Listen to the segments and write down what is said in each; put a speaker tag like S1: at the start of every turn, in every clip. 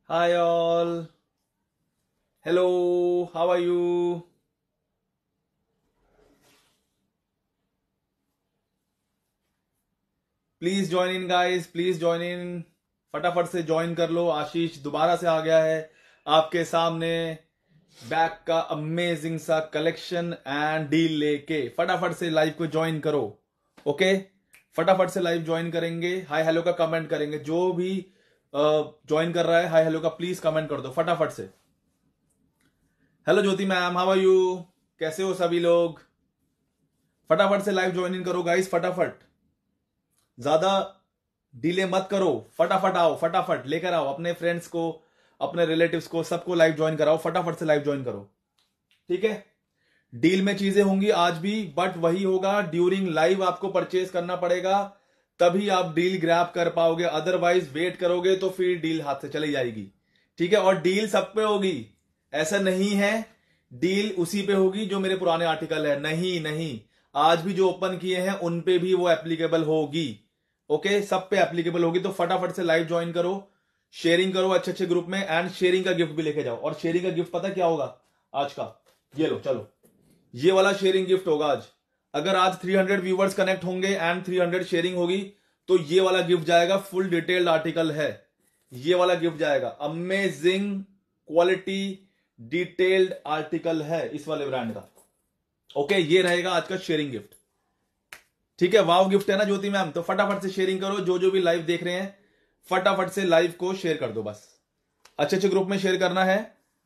S1: Hi all. Hello. How are you? Please join in guys, please join in. फटाफट से join कर लो। आशीष दोबारा से आ गया है आपके सामने बैग का अमेजिंग सा कलेक्शन एंड डील लेके। फटाफट से लाइव को ज्वाइन करो। ओके, फटाफट से लाइव ज्वाइन करेंगे। हाय हेलो का कमेंट करेंगे। जो भी ज्वाइन कर रहा है हाय हेलो का प्लीज कमेंट कर दो फटाफट से। Hello Jyoti ma'am, how are you? कैसे हो सभी लोग? फटाफट से लाइव ज्वाइन इन करो गाइस, फटाफट। ज्यादा डिले मत करो, फटाफट आओ, फटाफट लेकर आओ अपने फ्रेंड्स को, अपने रिलेटिव्स को, सबको लाइव ज्वाइन कराओ। फटाफट से लाइव ज्वाइन करो, ठीक है। डील में चीजें होंगी आज भी, बट वही होगा ड्यूरिंग लाइव आपको परचेज करना पड़ेगा, तभी आप डील ग्रैब कर पाओगे। अदरवाइज वेट करोगे तो फिर डील हाथ से चली जाएगी, ठीक है। और डील सब पे होगी, ऐसा नहीं है डील उसी पे होगी जो मेरे पुराने आर्टिकल है। नहीं नहीं, आज भी जो ओपन किए हैं उन पे भी वो एप्लीकेबल होगी। ओके, सब पे एप्लीकेबल होगी। तो फटाफट से लाइव ज्वाइन करो, शेयरिंग करो अच्छे अच्छे ग्रुप में, एंड शेयरिंग का गिफ्ट भी लेके जाओ। और शेयरिंग का गिफ्ट पता क्या होगा आज का? ये लो, चलो ये वाला शेयरिंग गिफ्ट होगा आज। अगर आज 300 व्यूवर्स कनेक्ट होंगे एंड 300 शेयरिंग होगी तो ये वाला गिफ्ट जाएगा। फुल डिटेल्ड आर्टिकल है, ये वाला गिफ्ट जाएगा। अमेजिंग क्वालिटी डिटेल्ड आर्टिकल है इस वाले ब्रांड का। ओके, ये रहेगा आज का शेयरिंग गिफ्ट, ठीक है। वाव गिफ्ट है ना ज्योति मैम? तो फटाफट से शेयरिंग करो। जो जो भी लाइव देख रहे हैं फटाफट से लाइव को शेयर कर दो, बस अच्छे अच्छे ग्रुप में शेयर करना है।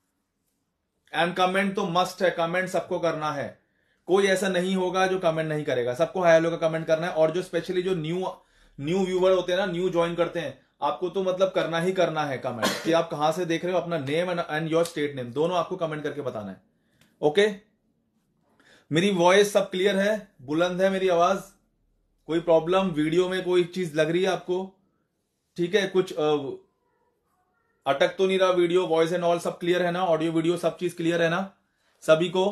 S1: एंड कमेंट तो मस्ट है, कमेंट सबको करना है। कोई ऐसा नहीं होगा जो कमेंट नहीं करेगा, सबको हाय हेलो का कमेंट करना है। और जो स्पेशली जो न्यू न्यू व्यूवर होते हैं ना, न्यू ज्वाइन करते हैं, आपको तो मतलब करना ही करना है कमेंट कि आप कहां से देख रहे हो, अपना name and your state name दोनों आपको कमेंट करके बताना है। ओके, मेरी वॉइस सब क्लियर है? बुलंद है मेरी आवाज? कोई प्रॉब्लम वीडियो में कोई चीज लग रही है आपको? ठीक है, कुछ अटक तो नहीं रहा वीडियो? वॉइस एंड ऑल सब क्लियर है ना? ऑडियो वीडियो सब चीज क्लियर है ना सभी को?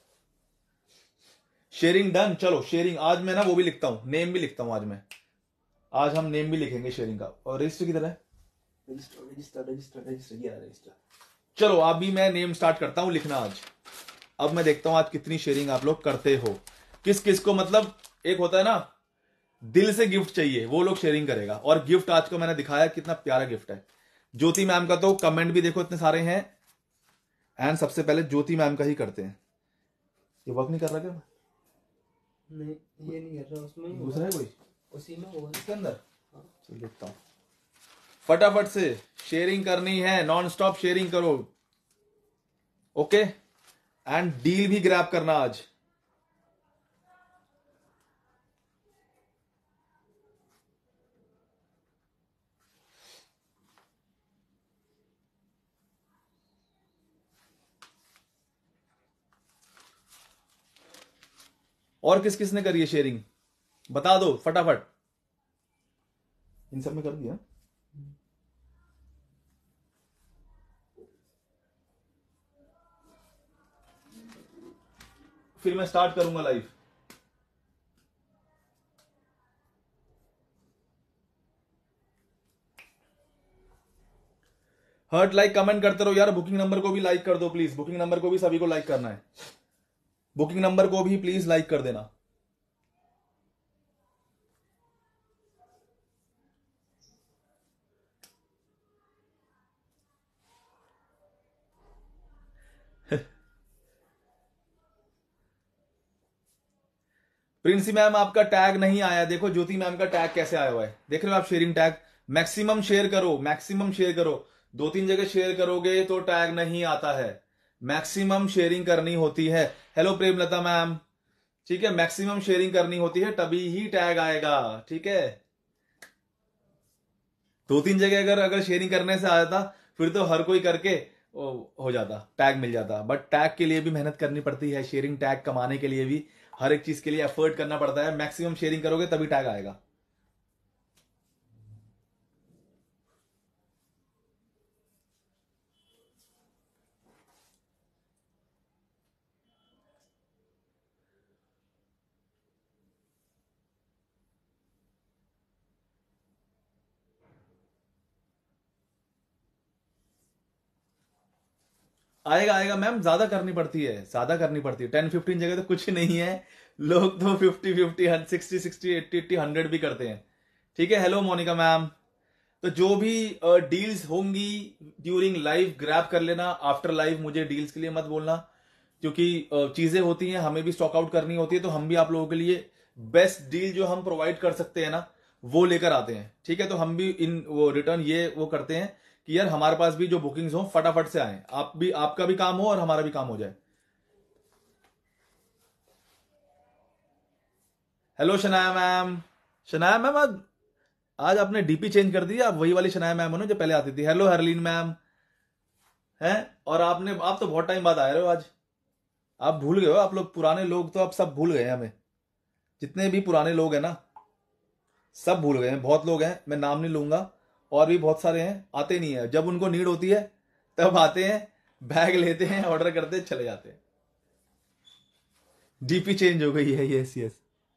S1: Sharing done. चलो शेयरिंग आज मैं ना वो भी लिखता हूं, नेम भी लिखता हूं आज मैं। आज हम नेम भी लिखेंगे शेयरिंग का। और रजिस्टर किधर है? रजिस्टर रजिस्टर रजिस्टर रजिस्टर, ये रजिस्टर। चलो अभी मैं नेम स्टार्ट करता हूं लिखना आज। अब मैं देखता हूं आज कितनी शेयरिंग आप लोग करते हो, किस किस को मतलब एक होता है ना दिल से गिफ्ट चाहिए, वो लोग शेयरिंग करेगा। और गिफ्ट आज को मैंने दिखाया कितना प्यारा गिफ्ट है। ज्योति मैम का तो कमेंट भी देखो इतने सारे हैं। एंड सबसे पहले ज्योति मैम का ही करते हैं। ये वर्क नहीं कर रहा क्या?
S2: नहीं, ये नहीं कर रहा, उसमें ही
S1: दूसरा है कोई
S2: उसी में होगा
S1: इसके अंदर?
S2: हाँ।
S1: चल देखता हूं। फटाफट से शेयरिंग करनी है, नॉन स्टॉप शेयरिंग करो। ओके, एंड डील भी ग्रैब करना आज। और किस किस ने करी है शेयरिंग बता दो फटाफट। इन सब में कर दिया। फिर मैं स्टार्ट करूंगा लाइव। हर्ट लाइक कमेंट करते रहो यार। बुकिंग नंबर को भी लाइक कर दो प्लीज, बुकिंग नंबर को भी सभी को लाइक करना है। बुकिंग नंबर को भी प्लीज लाइक कर देना। प्रिंसी मैम आपका टैग नहीं आया, देखो ज्योति मैम का टैग कैसे आया हुआ है, देख रहे हो आप? शेयरिंग टैग मैक्सिमम शेयर करो, मैक्सिमम शेयर करो। 2-3 जगह शेयर करोगे तो टैग नहीं आता है, मैक्सिमम शेयरिंग करनी होती है। हेलो प्रेमलता मैम, ठीक है, मैक्सिमम शेयरिंग करनी होती है तभी ही टैग आएगा, ठीक है। 2-3 जगह अगर अगर शेयरिंग करने से आ जाता फिर तो हर कोई करके हो जाता, टैग मिल जाता। बट टैग के लिए भी मेहनत करनी पड़ती है, शेयरिंग टैग कमाने के लिए भी हर एक चीज के लिए एफर्ट करना पड़ता है। मैक्सिमम शेयरिंग करोगे तभी टैग आएगा। आएगा आएगा मैम, ज्यादा करनी पड़ती है, ज्यादा करनी पड़ती है। 10-15 जगह तो कुछ नहीं है, लोग तो 50-50 60-60 80-80 100 भी करते हैं। ठीक है, हेलो मोनिका मैम। तो जो भी डील्स होंगी ड्यूरिंग लाइव ग्रैब कर लेना, आफ्टर लाइव मुझे डील्स के लिए मत बोलना, क्योंकि चीजें होती हैं, हमें भी स्टॉक आउट करनी होती है, तो हम भी आप लोगों के लिए बेस्ट डील जो हम प्रोवाइड कर सकते हैं ना, वो लेकर आते हैं। ठीक है, तो हम भी इन वो रिटर्न ये वो करते हैं कि यार हमारे पास भी जो बुकिंग्स हो फटाफट से आए, आप भी, आपका भी काम हो और हमारा भी काम हो जाए। Hello Shanaya ma'am. Shanaya ma'am, आज आपने डीपी चेंज कर दी, आप वही वाली शनाया मैम हो ना जो पहले आती थी। Hello Harleen ma'am. हैं, और आप तो बहुत टाइम बाद आए रहे हो आज। आप भूल गए हो, आप लोग पुराने लोग तो आप सब भूल गए हैं हमें। जितने भी पुराने लोग हैं ना, सब भूल गए हैं। बहुत लोग हैं, मैं नाम नहीं लूंगा, और भी बहुत सारे हैं, आते नहीं है। जब उनको नीड होती है तब आते हैं, बैग लेते हैं, ऑर्डर करते हैं, चले जाते हैं। डीपी चेंज हो गई है, यस यस।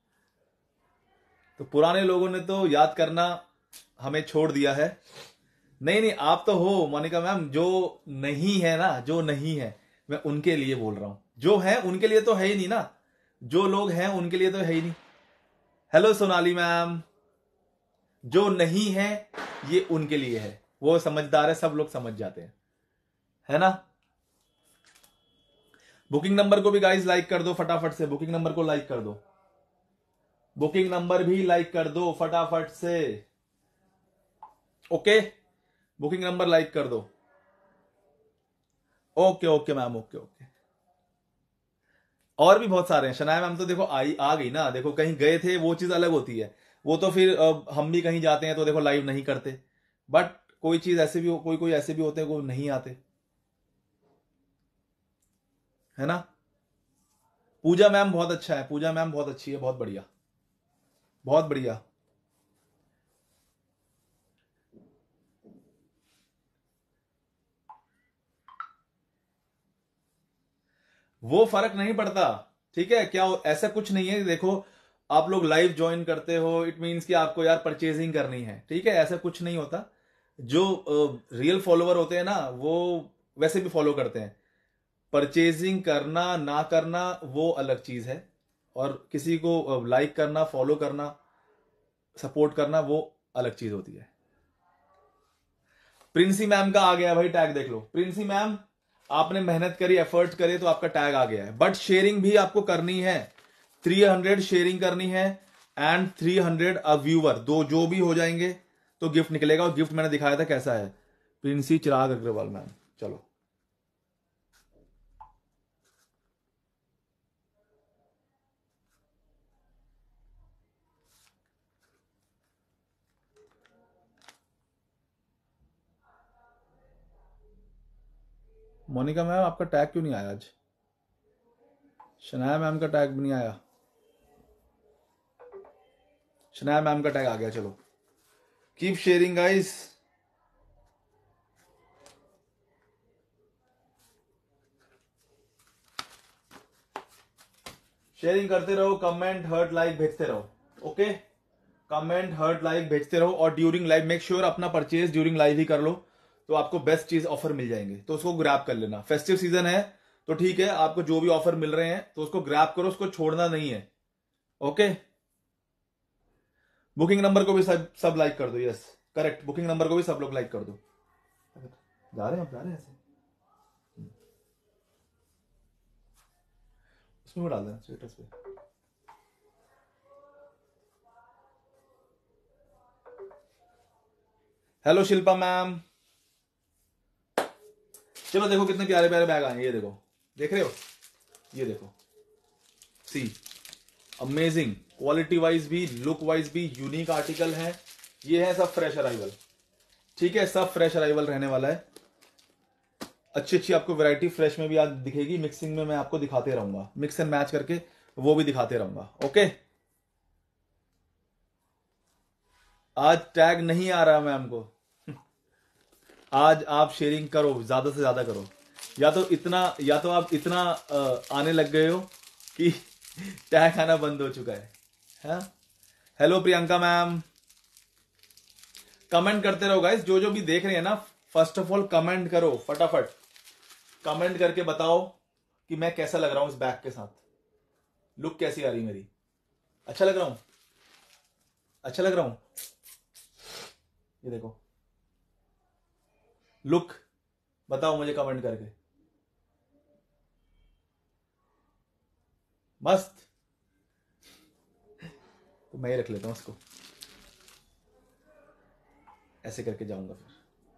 S1: तो पुराने लोगों ने तो याद करना हमें छोड़ दिया है। नहीं नहीं, आप तो हो मोनिका मैम, जो नहीं है ना, जो नहीं है, मैं उनके लिए बोल रहा हूं। जो है उनके लिए तो है ही नहीं ना, जो लोग हैं उनके लिए तो है ही नहीं। Hello Sonali ma'am. जो नहीं है ये उनके लिए है, वो समझदार है, सब लोग समझ जाते हैं, है ना। बुकिंग नंबर को भी गाइस लाइक कर दो फटाफट से, बुकिंग नंबर को लाइक कर दो, बुकिंग नंबर भी लाइक कर दो फटाफट से। ओके, बुकिंग नंबर लाइक कर दो। Okay okay ma'am, okay okay. और भी बहुत सारे हैं। शनाया मैम तो देखो आई आ गई ना, देखो कहीं गए थे वो चीज अलग होती है, वो तो फिर हम भी कहीं जाते हैं तो देखो लाइव नहीं करते, बट कोई चीज ऐसे भी कोई कोई ऐसे भी होते हैं वो नहीं आते, है ना। पूजा मैम बहुत अच्छा है, पूजा मैम बहुत अच्छी है, बहुत बढ़िया, बहुत बढ़िया। वो फर्क नहीं पड़ता, ठीक है क्या, ऐसा कुछ नहीं है। देखो आप लोग लाइव ज्वाइन करते हो, इट मीन्स कि आपको यार परचेजिंग करनी है, ठीक है, ऐसा कुछ नहीं होता। जो रियल फॉलोवर होते हैं ना, वो वैसे भी फॉलो करते हैं। परचेजिंग करना ना करना वो अलग चीज है, और किसी को लाइक करना, फॉलो करना, सपोर्ट करना, वो अलग चीज होती है। प्रिंसी मैम का आ गया भाई टैग, देख लो प्रिंसी मैम, आपने मेहनत करी, एफर्ट करे, तो आपका टैग आ गया है। बट शेयरिंग भी आपको करनी है, 300 शेयरिंग करनी है एंड 300 अ व्यूअर, दो जो भी हो जाएंगे तो गिफ्ट निकलेगा। और गिफ्ट मैंने दिखाया था कैसा है, प्रिंसी चिराग अग्रवाल मैम। चलो मोनिका मैम, आपका टैग क्यों नहीं आया आज? शनाया मैम का टैग भी नहीं आया। शनाया मैम का टैग आ गया, चलो कीप शेयरिंग गाइस। शेयरिंग करते रहो, कमेंट हर्ट लाइक भेजते रहो, ओके। कमेंट हर्ट लाइक भेजते रहो, और ड्यूरिंग लाइव मेक श्योर अपना परचेज ड्यूरिंग लाइव ही कर लो, तो आपको बेस्ट चीज ऑफर मिल जाएंगे, तो उसको ग्रैब कर लेना। फेस्टिव सीजन है तो ठीक है, आपको जो भी ऑफर मिल रहे हैं तो उसको ग्रैब करो, उसको छोड़ना नहीं है, ओके। बुकिंग नंबर को भी सब लाइक कर दो, यस करेक्ट, बुकिंग नंबर को भी सब लोग लाइक कर दो। जा रहे हैं, आप जा रहे हैं ऐसे, उसमें वो डाल देना स्टेटस पे। Hello Shilpa ma'am. चलो देखो कितने प्यारे प्यारे बैग आए, ये देखो, देख रहे हो, ये देखो, सी अमेजिंग, क्वालिटी वाइज भी, लुक वाइज भी यूनिक आर्टिकल है। ये है सब फ्रेश अराइवल, ठीक है, सब फ्रेश अराइवल रहने वाला है। अच्छी अच्छी आपको वैरायटी फ्रेश में भी आज दिखेगी, मिक्सिंग में मैं आपको दिखाते रहूंगा, मिक्स एंड मैच करके वो भी दिखाते रहूंगा, ओके। आज टैग नहीं आ रहा मैम को, आज आप शेयरिंग करो, ज्यादा से ज्यादा करो, या तो इतना, या तो आप इतना आने लग गए हो कि टैग आना बंद हो चुका है, हाँ? Hello Priyanka ma'am. कमेंट करते रहो गाइस, जो जो भी देख रहे हैं ना, फर्स्ट ऑफ ऑल कमेंट करो फटाफट, कमेंट करके बताओ कि मैं कैसा लग रहा हूं इस बैग के साथ, लुक कैसी आ रही मेरी, अच्छा लग रहा हूं, अच्छा लग रहा हूं। ये देखो लुक, बताओ मुझे कमेंट करके। मस्त, तो मैं ही रख लेता हूं उसको, ऐसे करके जाऊंगा फिर।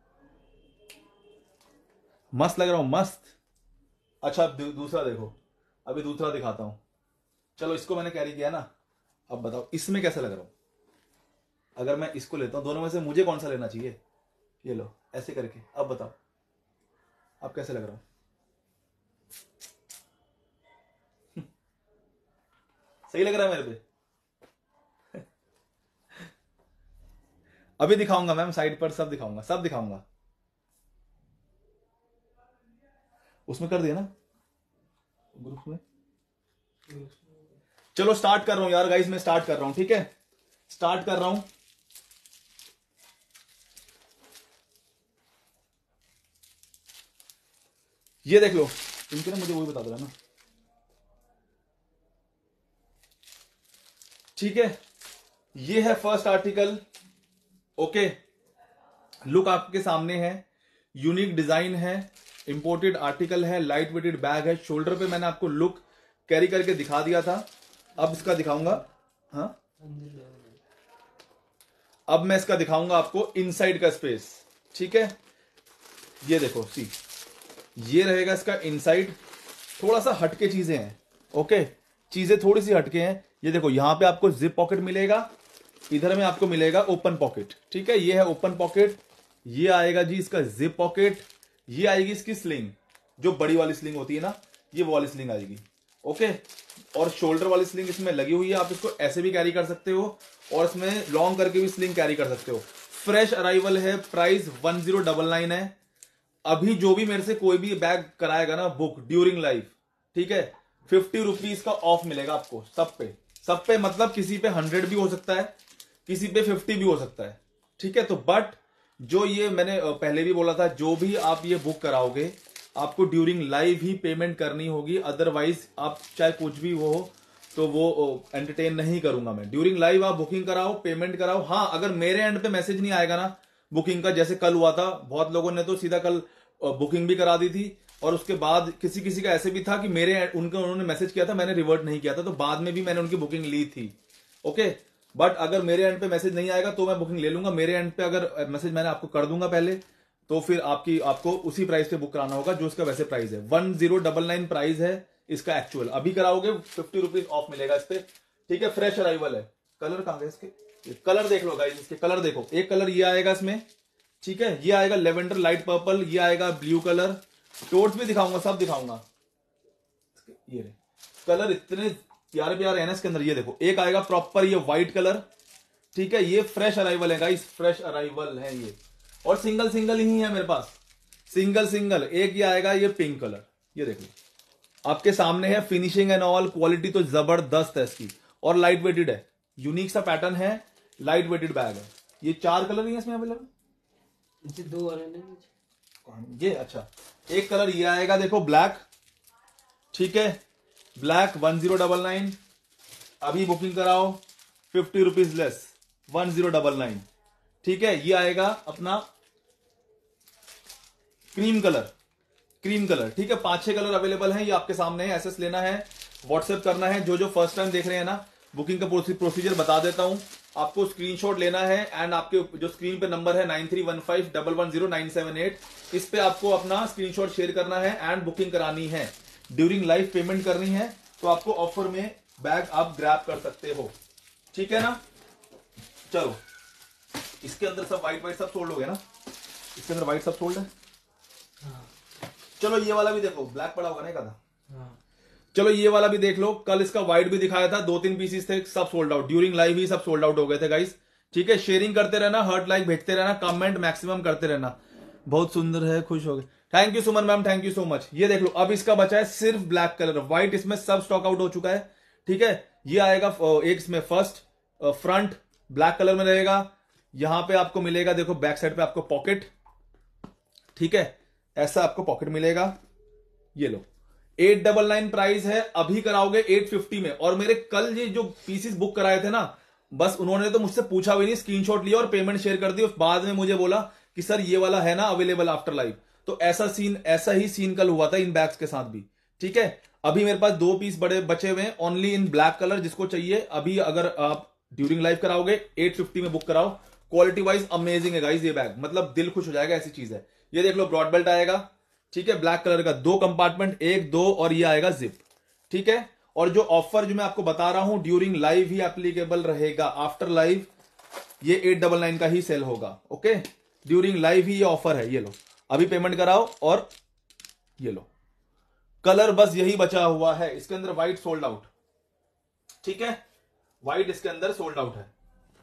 S1: मस्त लग रहा हूं, मस्त। अच्छा अब दूसरा देखो, अभी दूसरा दिखाता हूं। चलो इसको मैंने कैरी किया ना, अब बताओ इसमें कैसा लग रहा हूं। अगर मैं इसको लेता हूं, दोनों में से मुझे कौन सा लेना चाहिए, ये लो ऐसे करके, अब बताओ अब कैसे लग रहा हूं। सही लग रहा है मेरे पे। अभी दिखाऊंगा मैम, साइड पर सब दिखाऊंगा, सब दिखाऊंगा। उसमें कर दिया ना ग्रुप में। चलो स्टार्ट कर रहा हूं यार गाइस, मैं स्टार्ट कर रहा हूं, ठीक है, स्टार्ट कर रहा हूं। ये देख लो, इनके ना मुझे वही बता देना ना, ठीक है। ये है फर्स्ट आर्टिकल, ओके। लुक आपके सामने है, यूनिक डिजाइन है, इंपोर्टेड आर्टिकल है, लाइट वेटेड बैग है। शोल्डर पे मैंने आपको लुक कैरी करके दिखा दिया था, अब इसका दिखाऊंगा। हाँ, अब मैं इसका दिखाऊंगा आपको इनसाइड का स्पेस, ठीक है। ये देखो सी, ये रहेगा इसका इनसाइड। थोड़ा सा हटके चीजें हैं, ओके, चीजें थोड़ी सी हटके हैं। ये देखो यहां पे आपको जिप पॉकेट मिलेगा, इधर में आपको मिलेगा ओपन पॉकेट, ठीक है। ये है ओपन पॉकेट, ये आएगा जी इसका जिप पॉकेट, ये आएगी इसकी स्लिंग, जो बड़ी वाली स्लिंग होती है ना, ये वो वाली स्लिंग आएगी, ओके। और शोल्डर वाली स्लिंग इसमें लगी हुई है, आप इसको ऐसे भी कैरी कर सकते हो और इसमें लॉन्ग करके भी स्लिंग कैरी कर सकते हो। फ्रेश अराइवल है, प्राइस 1099 है। अभी जो भी मेरे से कोई भी बैग कराएगा ना बुक ड्यूरिंग लाइफ, ठीक है, 50 रुपीज का ऑफ मिलेगा आपको सब पे, सब पे मतलब किसी पे 100 भी हो सकता है, किसी पे 50 भी हो सकता है, ठीक है। तो बट जो ये मैंने पहले भी बोला था, जो भी आप ये बुक कराओगे आपको ड्यूरिंग लाइव ही पेमेंट करनी होगी, अदरवाइज आप चाहे कुछ भी हो तो वो एंटरटेन नहीं करूंगा मैं। ड्यूरिंग लाइव आप बुकिंग कराओ, पेमेंट कराओ। हाँ, अगर मेरे एंड पे मैसेज नहीं आएगा ना बुकिंग का, जैसे कल हुआ था, बहुत लोगों ने तो सीधा कल बुकिंग भी करा दी थी, और उसके बाद किसी किसी का ऐसे भी था कि मेरे उन्होंने मैसेज किया था, मैंने रिवर्ट नहीं किया था, तो बाद में भी मैंने उनकी बुकिंग ली थी, ओके। बट अगर मेरे एंड पे मैसेज नहीं आएगा तो मैं बुकिंग ले लूंगा। मेरे एंड पे अगर मैसेज मैंने आपको कर दूंगा पहले, तो फिर आपको उसी प्राइस पे बुक कराना होगा जो इसका वैसे प्राइस है। 1099 प्राइस है इसका एक्चुअल। अभी कराओगे 50 रुपीज ऑफ मिलेगा इस पे, ठीक है। फ्रेश अराइवल है। कलर कहां गए इसके, कलर देख लो गाइस, इसके कलर देखो। एक कलर ये आएगा इसमें, ठीक है, ये आएगा लेवेंडर लाइट पर्पल, ये आएगा ब्लू कलर। टोट्स भी दिखाऊंगा, सब दिखाऊंगा। ये कलर इतने प्यारे प्यारे है ना इसके अंदर। ये देखो एक आएगा प्रॉपर ये व्हाइट कलर, ठीक है, ये फ्रेश अराइवल है गाइस, फ्रेश अराइवल है ये, और सिंगल सिंगल ही है मेरे पास, सिंगल सिंगल। एक ये आएगा ये पिंक कलर, ये देखो आपके सामने है। फिनिशिंग एंड ऑल क्वालिटी तो जबरदस्त है इसकी, और लाइट वेटेड है, यूनिक सा पैटर्न है, लाइट वेटेड बैग है। ये 4 कलर ही है इसमें अवेलेबल,
S2: 2 वाले नहीं
S1: ये अच्छा। एक कलर ये आएगा देखो ब्लैक, ठीक है, ब्लैक 1099। अभी बुकिंग कराओ 50 रुपीज लेस, 1099, ठीक है। ये आएगा अपना क्रीम कलर, क्रीम कलर, ठीक है। 5-6 कलर अवेलेबल हैं, ये आपके सामने है। एसएस लेना है, व्हाट्सएप करना है। जो फर्स्ट टाइम देख रहे हैं ना, बुकिंग का प्रोसीजर बता देता हूं। आपको स्क्रीनशॉट लेना है, एंड आपके जो स्क्रीन पे नंबर है 9315110978, इस पे आपको अपना स्क्रीनशॉट शेयर करना है एंड बुकिंग करानी है। ड्यूरिंग लाइव पेमेंट करनी है, तो आपको ऑफर में बैग आप ग्रैब कर सकते हो, ठीक है ना। चलो इसके अंदर सब व्हाइट व्हाइट सब सोल्ड हो गया ना, इसके अंदर व्हाइट सब सोल्ड है। चलो ये वाला भी देखो, ब्लैक पड़ा होगा ना एक आधा। चलो ये वाला भी देख लो, कल इसका व्हाइट भी दिखाया था, 2-3 पीसेस थे, सब सोल्ड आउट, ड्यूरिंग लाइव ही सब सोल्ड आउट हो गए थे गाइस, ठीक है। शेयरिंग करते रहना, हर्ट लाइक भेजते रहना, कमेंट मैक्सिमम करते रहना। बहुत सुंदर है, खुश हो गए, thank you Suman ma'am, thank you so much. ये देख लो, अब इसका बचा है सिर्फ ब्लैक कलर, व्हाइट इसमें सब स्टॉक आउट हो चुका है, ठीक है। ये आएगा एक इसमें फर्स्ट फ्रंट ब्लैक कलर में रहेगा। यहां पे आपको मिलेगा देखो बैक साइड पे आपको पॉकेट, ठीक है, ऐसा आपको पॉकेट मिलेगा, ये लो 899 प्राइस है, अभी कराओगे 850 में। और मेरे कल ये जो पीसीस बुक कराए थे ना, बस उन्होंने तो मुझसे पूछा भी नहीं, स्क्रीनशॉट लिया और पेमेंट शेयर कर दी, और बाद में मुझे बोला कि सर ये वाला है ना अवेलेबल आफ्टर लाइव। तो ऐसा ही सीन कल हुआ था इन बैग्स के साथ भी। ठीक है, अभी मेरे पास 2 पीस बड़े बचे हुए हैं ओनली इन ब्लैक कलर, जिसको चाहिए अभी अगर आप ड्यूरिंग लाइव कराओगे 850 में बुक कराओ। क्वालिटी वाइज अमेजिंग है गाइस ये बैग, मतलब दिल खुश हो जाएगा, ऐसी चीज है। ये देख लो ब्रॉड बेल्ट आएगा, ठीक है, ब्लैक कलर का, 2 कंपार्टमेंट, 1 2, और ये आएगा जिप। ठीक है, और जो ऑफर जो मैं आपको बता रहा हूं ड्यूरिंग लाइव ही एप्लीकेबल रहेगा, आफ्टर लाइव ये 899 का ही सेल होगा। ओके, ड्यूरिंग लाइव ही ये ऑफर है। ये लो अभी पेमेंट कराओ, और ये लो कलर बस यही बचा हुआ है, इसके अंदर व्हाइट सोल्ड आउट। ठीक है, व्हाइट इसके अंदर सोल्ड आउट है।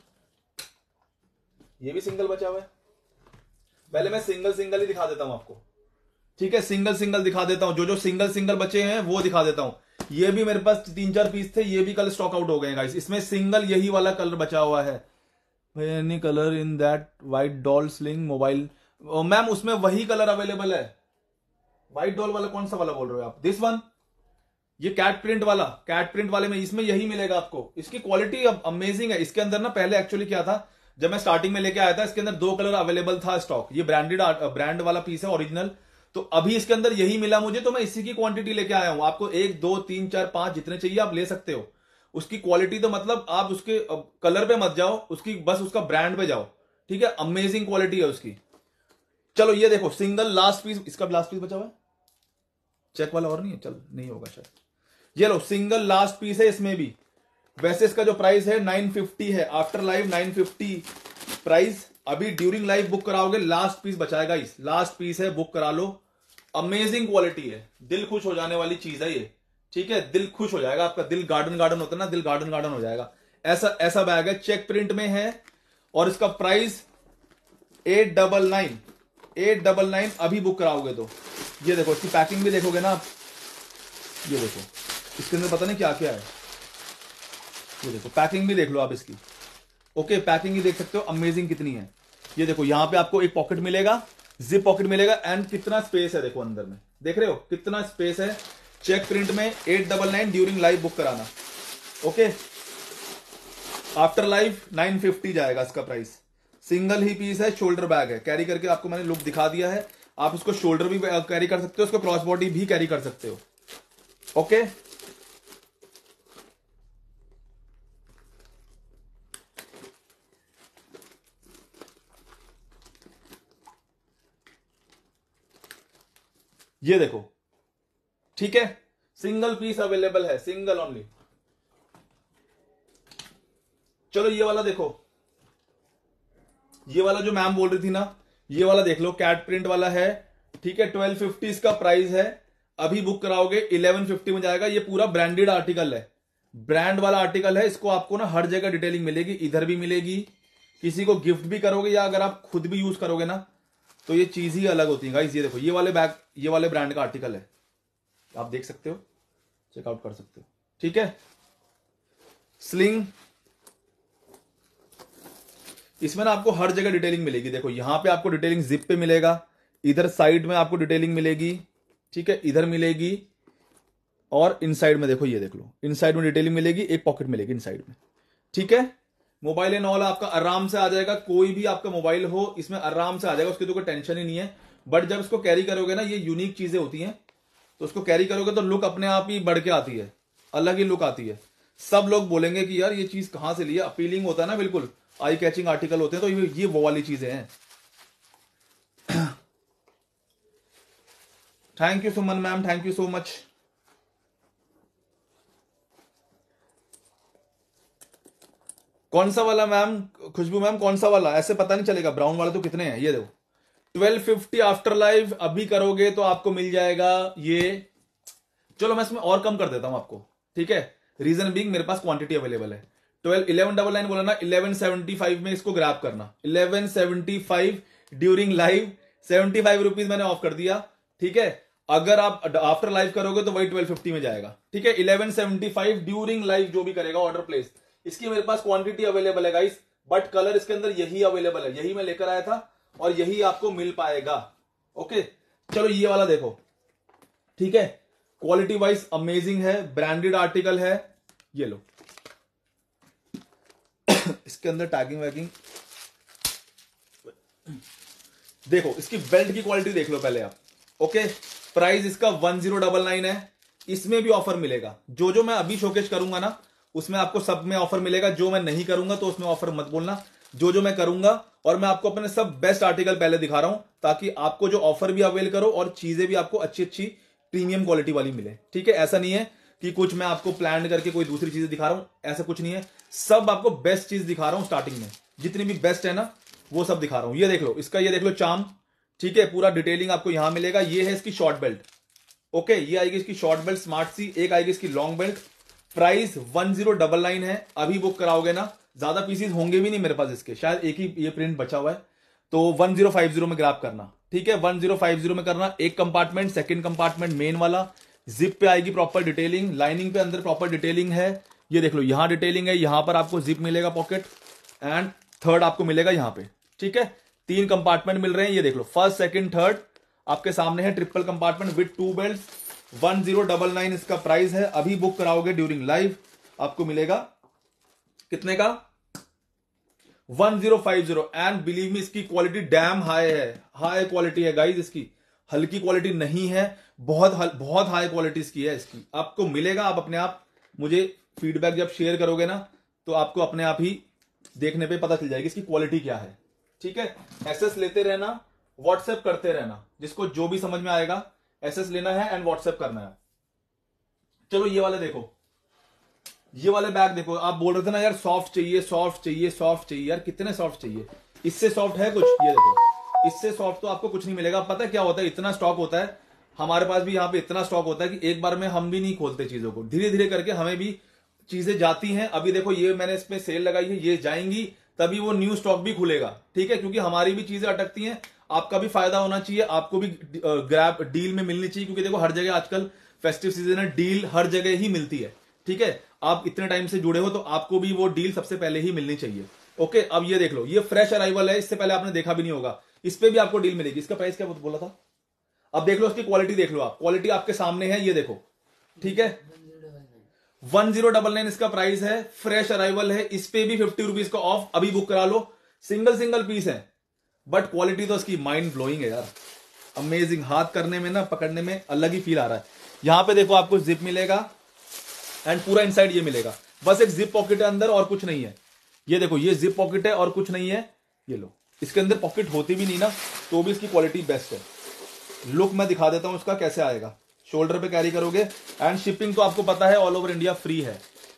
S1: ये भी सिंगल बचा हुआ है, पहले मैं सिंगल सिंगल ही दिखा देता हूं आपको। ठीक है, सिंगल सिंगल दिखा देता हूं, जो सिंगल सिंगल बचे हैं वो दिखा देता हूं। ये भी मेरे पास 3-4 पीस थे, ये भी कल स्टॉक आउट हो गए गाइस। इसमें सिंगल यही वाला कलर बचा हुआ है, any colour in that white doll sling mobile. Ma'am उसमें वही कलर अवेलेबल है। व्हाइट डॉल वाला कौन सा वाला बोल रहे हो आप? दिस वन, ये कैट प्रिंट वाला, कैट प्रिंट वाले में इसमें यही मिलेगा आपको। इसकी क्वालिटी अमेजिंग है। इसके अंदर ना पहले एक्चुअली क्या था, जब मैं स्टार्टिंग में लेके आया था, इसके अंदर 2 कलर अवेलेबल था स्टॉक। ये ब्रांड वाला पीस है ओरिजिनल, तो अभी इसके अंदर यही मिला मुझे, तो मैं इसी की क्वांटिटी लेके आया हूं। आपको 1 2 3 4 5 जितने चाहिए आप ले सकते हो। उसकी क्वालिटी तो मतलब आप उसके कलर पे मत जाओ, उसकी बस उसका ब्रांड पे जाओ। ठीक है, अमेजिंग क्वालिटी है उसकी। चलो ये देखो सिंगल लास्ट पीस, इसका लास्ट पीस बचा हुआ है, चेक वाला और नहीं है, चल नहीं होगा शायद। ये लो सिंगल लास्ट पीस है इसमें भी। वैसे इसका जो प्राइस है 950 है, आफ्टर लाइव 950 प्राइस। अभी ड्यूरिंग लाइव बुक कराओगे लास्ट पीस बचाएगा, इस लास्ट पीस है, बुक करा लो। अमेजिंग क्वालिटी है, दिल खुश हो जाने वाली चीज है ये। ठीक है, दिल खुश हो जाएगा आपका, दिल गार्डन गार्डन होता है ना, दिल गार्डन गार्डन हो जाएगा। ऐसा बैग है, चेक प्रिंट में है, और इसका प्राइस 899 अभी बुक कराओगे तो। ये देखो इसकी पैकिंग भी देखोगे ना आप, ये देखो इसके अंदर पता नहीं क्या क्या है। ये देखो पैकिंग भी देख लो आप इसकी। ओके, पैकिंग ही देख सकते हो अमेजिंग कितनी है। ये देखो यहां पे आपको एक पॉकेट मिलेगा, जिप पॉकेट मिलेगा, एंड कितना स्पेस है देखो अंदर में, देख रहे हो कितना स्पेस है। चेक प्रिंट में 899 ड्यूरिंग लाइव बुक कराना। ओके, आफ्टर लाइव 950 जाएगा इसका प्राइस। सिंगल ही पीस है, शोल्डर बैग है, कैरी करके आपको मैंने लुक दिखा दिया है। आप इसको शोल्डर भी कैरी कर सकते हो, उसको क्रॉस बॉडी भी कैरी कर सकते हो। ओके, ये देखो, ठीक है, सिंगल पीस अवेलेबल है, सिंगल ओनली। चलो ये वाला देखो, ये वाला जो मैम बोल रही थी ना, ये वाला देख लो, कैट प्रिंट वाला है। ठीक है, 1250 इसका प्राइस है, अभी बुक कराओगे 1150 में जाएगा। ये पूरा ब्रांडेड आर्टिकल है, ब्रांड वाला आर्टिकल है। इसको आपको ना हर जगह डिटेलिंग मिलेगी, इधर भी मिलेगी, किसी को गिफ्ट भी करोगे या अगर आप खुद भी यूज करोगे ना, तो ये चीज ही अलग होती है गाइस। ये देखो ये वाले बैग, ये वाले ब्रांड का आर्टिकल है, आप देख सकते हो, चेकआउट कर सकते हो। ठीक है, स्लिंग, इसमें ना आपको हर जगह डिटेलिंग मिलेगी। देखो यहां पे आपको डिटेलिंग जिप पे मिलेगा, इधर साइड में आपको डिटेलिंग मिलेगी, ठीक है, इधर मिलेगी, और इनसाइड में देखो, ये देख लो, इनसाइड में डिटेलिंग मिलेगी, एक पॉकेट मिलेगी इनसाइड में। ठीक है, मोबाइल एंड ऑल आपका आराम से आ जाएगा, कोई भी आपका मोबाइल हो इसमें आराम से आ जाएगा, उसकी तो कोई टेंशन ही नहीं है। बट जब इसको कैरी करोगे ना, ये यूनिक चीजें होती हैं, तो उसको कैरी करोगे तो लुक अपने आप ही बढ़ के आती है, अलग ही लुक आती है। सब लोग बोलेंगे कि यार ये चीज कहां से ली है, अपीलिंग होता है ना, बिल्कुल आई कैचिंग आर्टिकल होते हैं, तो ये वो वाली चीजें हैं। Thank you Suman ma'am, thank you so much. कौन सा वाला मैम, खुशबू मैम कौन सा वाला, ऐसे पता नहीं चलेगा। ब्राउन वाला तो कितने हैं, ये देखो 1250 आफ्टर लाइव अभी करोगे तो आपको मिल जाएगा ये। चलो मैं इसमें और कम कर देता हूं आपको, ठीक है, रीजन बीइंग मेरे पास क्वांटिटी अवेलेबल है। 1199 बोला ना, 1175 में इसको ग्रैब करना, 1175 ड्यूरिंग लाइव, 75 रुपीज मैंने ऑफ कर दिया। ठीक है, अगर आप आफ्टर लाइव करोगे तो वही 1250 में जाएगा। ठीक है, 1175 ड्यूरिंग लाइव जो भी करेगा ऑर्डर प्लेस। इसकी मेरे पास क्वांटिटी अवेलेबल है गाइस, बट कलर इसके अंदर यही अवेलेबल है, यही मैं लेकर आया था और यही आपको मिल पाएगा। ओके, चलो ये वाला देखो, ठीक है, क्वालिटी वाइज अमेजिंग है, ब्रांडेड आर्टिकल है। ये लो इसके अंदर टैगिंग वैगिंग देखो, इसकी बेल्ट की क्वालिटी देख लो पहले आप। ओके, प्राइस इसका 1099 है। इसमें भी ऑफर मिलेगा, जो जो मैं अभी शोकेस करूंगा ना उसमें आपको सब में ऑफर मिलेगा, जो मैं नहीं करूंगा तो उसमें ऑफर मत बोलना। जो जो मैं करूंगा, और मैं आपको अपने सब बेस्ट आर्टिकल पहले दिखा रहा हूं ताकि आपको जो ऑफर भी अवेल करो और चीजें भी आपको अच्छी अच्छी प्रीमियम क्वालिटी वाली मिले। ठीक है, ऐसा नहीं है कि कुछ मैं आपको प्लान करके कोई दूसरी चीजें दिखा रहा हूं, ऐसा कुछ नहीं है। सब आपको बेस्ट चीज दिखा रहा हूं स्टार्टिंग में, जितनी भी बेस्ट है ना वो सब दिखा रहा हूं। ये देख लो इसका, ये देख लो चार्म, ठीक है, पूरा डिटेलिंग आपको यहां मिलेगा। ये है इसकी शॉर्ट बेल्ट। ओके, ये आएगी इसकी शॉर्ट बेल्ट स्मार्ट सी, एक आएगी इसकी लॉन्ग बेल्ट। प्राइस 1099 है। अभी बुक कराओगे ना, ज्यादा पीसीज होंगे भी नहीं मेरे पास इसके, शायद एक ही ये प्रिंट बचा हुआ है, तो 1050 में ग्रैब करना। ठीक है, 1050 में करना। एक कंपार्टमेंट, सेकंड कंपार्टमेंट मेन वाला, जिप पे आएगी प्रॉपर डिटेलिंग, लाइनिंग पे अंदर प्रॉपर डिटेलिंग है। ये देख लो यहां डिटेलिंग है, यहां पर आपको जिप मिलेगा पॉकेट, एंड थर्ड आपको मिलेगा यहां पे। ठीक है, 3 कंपार्टमेंट मिल रहे हैं। ये देख लो फर्स्ट सेकंड थर्ड आपके सामने है, ट्रिपल कंपार्टमेंट विद 2 बेल्ट। 1099 इसका प्राइस है। अभी बुक कराओगे ड्यूरिंग लाइव आपको मिलेगा कितने का? 1050। एंड बिलीव मी इसकी क्वालिटी डैम हाई है, हाई क्वालिटी है गाइज इसकी, हल्की क्वालिटी नहीं है, बहुत हाई क्वालिटी इसकी है। इसकी आपको मिलेगा, आप अपने आप मुझे फीडबैक जब शेयर करोगे ना तो आपको अपने आप ही देखने पे पता चल जाएगी इसकी क्वालिटी क्या है। ठीक है, एसएस लेते रहना, व्हाट्सएप करते रहना, जिसको जो भी समझ में आएगा एसएस लेना है एंड व्हाट्सएप करना है। चलो ये वाले देखो, ये वाले बैग देखो। आप बोल रहे थे ना यार सॉफ्ट चाहिए, सॉफ्ट चाहिए, सॉफ्ट चाहिए, यार कितने सॉफ्ट चाहिए? इससे सॉफ्ट है कुछ? ये देखो, इससे सॉफ्ट तो आपको कुछ नहीं मिलेगा। पता है क्या होता है, इतना स्टॉक होता है हमारे पास भी, यहाँ पे इतना स्टॉक होता है कि एक बार में हम भी नहीं खोलते चीजों को, धीरे धीरे करके हमें भी चीजें जाती हैं। अभी देखो ये मैंने इसमें सेल लगाई है, ये जाएंगी तभी वो न्यू स्टॉक भी खुलेगा। ठीक है, क्योंकि हमारी भी चीजें अटकती हैं, आपका भी फायदा होना चाहिए, आपको भी ग्रैब डील में मिलनी चाहिए, क्योंकि देखो हर जगह आजकल फेस्टिव सीजन है, डील हर जगह ही मिलती है। ठीक है, आप इतने टाइम से जुड़े हो तो आपको भी वो डील सबसे पहले ही मिलनी चाहिए। ओके, अब ये देख लो, ये फ्रेश अराइवल है, इससे पहले आपने देखा भी नहीं होगा, इस पे भी आपको डील मिलेगी। इसका प्राइस क्या बोला था? अब देख लो इसकी क्वालिटी, देख लो आप, क्वालिटी आपके सामने है, ये देखो। ठीक है, 1099 इसका प्राइस है, फ्रेश अराइवल है, इस पे भी 50 रुपीज का ऑफ। अभी बुक करा लो, सिंगल पीस है, बट क्वालिटी तो इसकी माइंड ब्लोइंग है यार, अमेजिंग। हाथ करने में ना, पकड़ने में अलग ही फील आ रहा है। यहां पे देखो आपको जिप मिलेगा एंड पूरा इनसाइड ये मिलेगा, बस एक जिप पॉकेट है अंदर और कुछ नहीं है। ये देखो, ये जिप पॉकेट है और कुछ नहीं है। ये लो, इसके अंदर पॉकेट होती भी नहीं ना तो भी इसकी क्वालिटी बेस्ट है। लुक मैं दिखा देता हूं इसका कैसे आएगा, शोल्डर पे कैरी करोगे, एंड शिपिंग तो आपको पता है ऑल ओवर इंडिया फ्री है।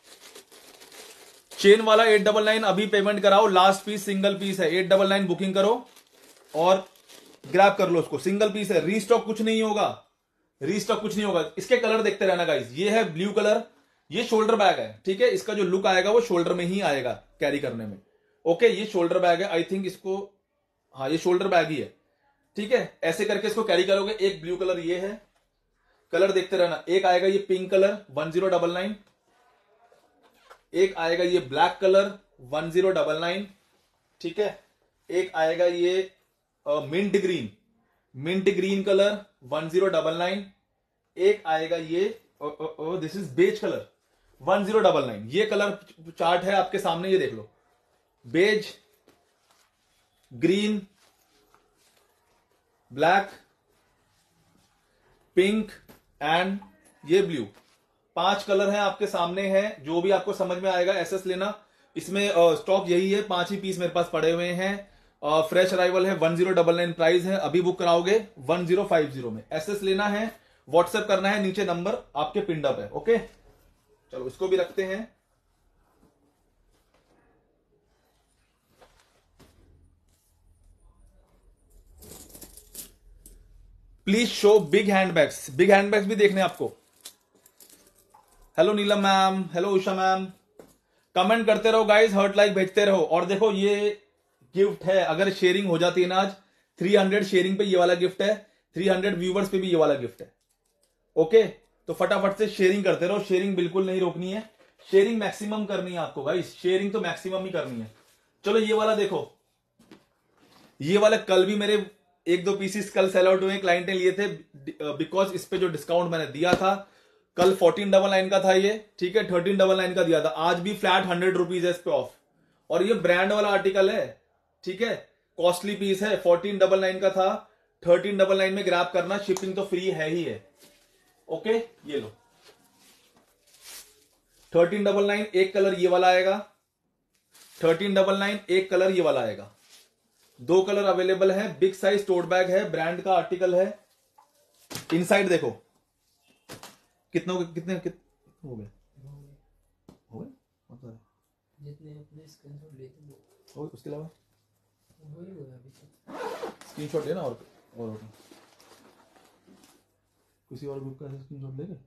S1: चेन वाला 899 अभी पेमेंट कराओ, लास्ट पीस सिंगल पीस है, 899 बुकिंग करो और ग्रैब कर लो उसको, सिंगल पीस है, रीस्टॉक कुछ नहीं होगा, रीस्टॉक कुछ नहीं होगा। इसके कलर देखते रहना गाइस, ये है ब्लू कलर, ये शोल्डर बैग है। ठीक है, इसका जो लुक आएगा वो शोल्डर में ही आएगा कैरी करने में। ओके, ये शोल्डर बैग है, आई थिंक इसको, हाँ ये शोल्डर बैग ही है। ठीक है, ऐसे करके इसको कैरी करोगे। एक ब्लू कलर ये है, कलर देखते रहना। एक आएगा ये पिंक कलर 1099, एक आएगा ये ब्लैक कलर 1099। ठीक है, एक आएगा ये मिंट ग्रीन कलर 1099, एक आएगा ये दिस इज बेज कलर 1099। ये कलर चार्ट है आपके सामने, ये देख लो, beige, green, black, pink and ये ब्लू, 5 कलर हैं आपके सामने हैं। जो भी आपको समझ में आएगा एसएस लेना। इसमें स्टॉक यही है, 5 ही पीस मेरे पास पड़े हुए हैं। फ्रेश अराइवल है, 1099 प्राइस है। अभी बुक कराओगे 1050 में। एसएस लेना है, व्हाट्सएप करना है, नीचे नंबर आपके पिंड अप है। ओके, चलो इसको भी रखते हैं। Please show big handbags, big handbags भी देखने आपको। Hello Neelam ma'am, hello Usha ma'am, comment करते रहो गाइस, हर्ट लाइक भेजते रहो। और देखो ये गिफ्ट है, अगर शेयरिंग हो जाती है ना आज, 300 शेयरिंग पे ये वाला गिफ्ट है, 300 व्यूवर्स पे भी ये वाला गिफ्ट है। ओके, तो फटाफट से शेयरिंग करते रहो, शेयरिंग बिल्कुल नहीं रोकनी है, शेयरिंग मैक्सिमम करनी है आपको गाइस, शेयरिंग तो मैक्सिमम ही करनी है। चलो ये वाला देखो, ये वाला कल भी मेरे एक दो पीसीस कल सेल आउट हुए, क्लाइंट ने लिए थे बिकॉज इस पे जो डिस्काउंट मैंने दिया था कल 1499 का था ये, ठीक है, 1399 का दिया था, आज भी फ्लैट 100 रुपीज है इस पे ऑफ। और ये ब्रांड वाला आर्टिकल है, ठीक है, कॉस्टली पीस है, 1499 का था, 1399 में ग्रैब करना, शिपिंग तो फ्री है ही है। ओके, ये लो 1399, एक कलर ये वाला आएगा, 1399 एक कलर ये वाला आएगा, दो कलर अवेलेबल है, बिग साइज टोट बैग है, ब्रांड का आर्टिकल है। इनसाइड देखो कितने हो गए, कितने हो गए, हो गए मतलब
S2: जितने अपने स्क्रीनशॉट लेते हैं
S1: और उसके अलावा
S2: वही हुआ अभी तक।
S1: स्क्रीनशॉट लेना और किसी और ग्रुप का स्क्रीनशॉट लेके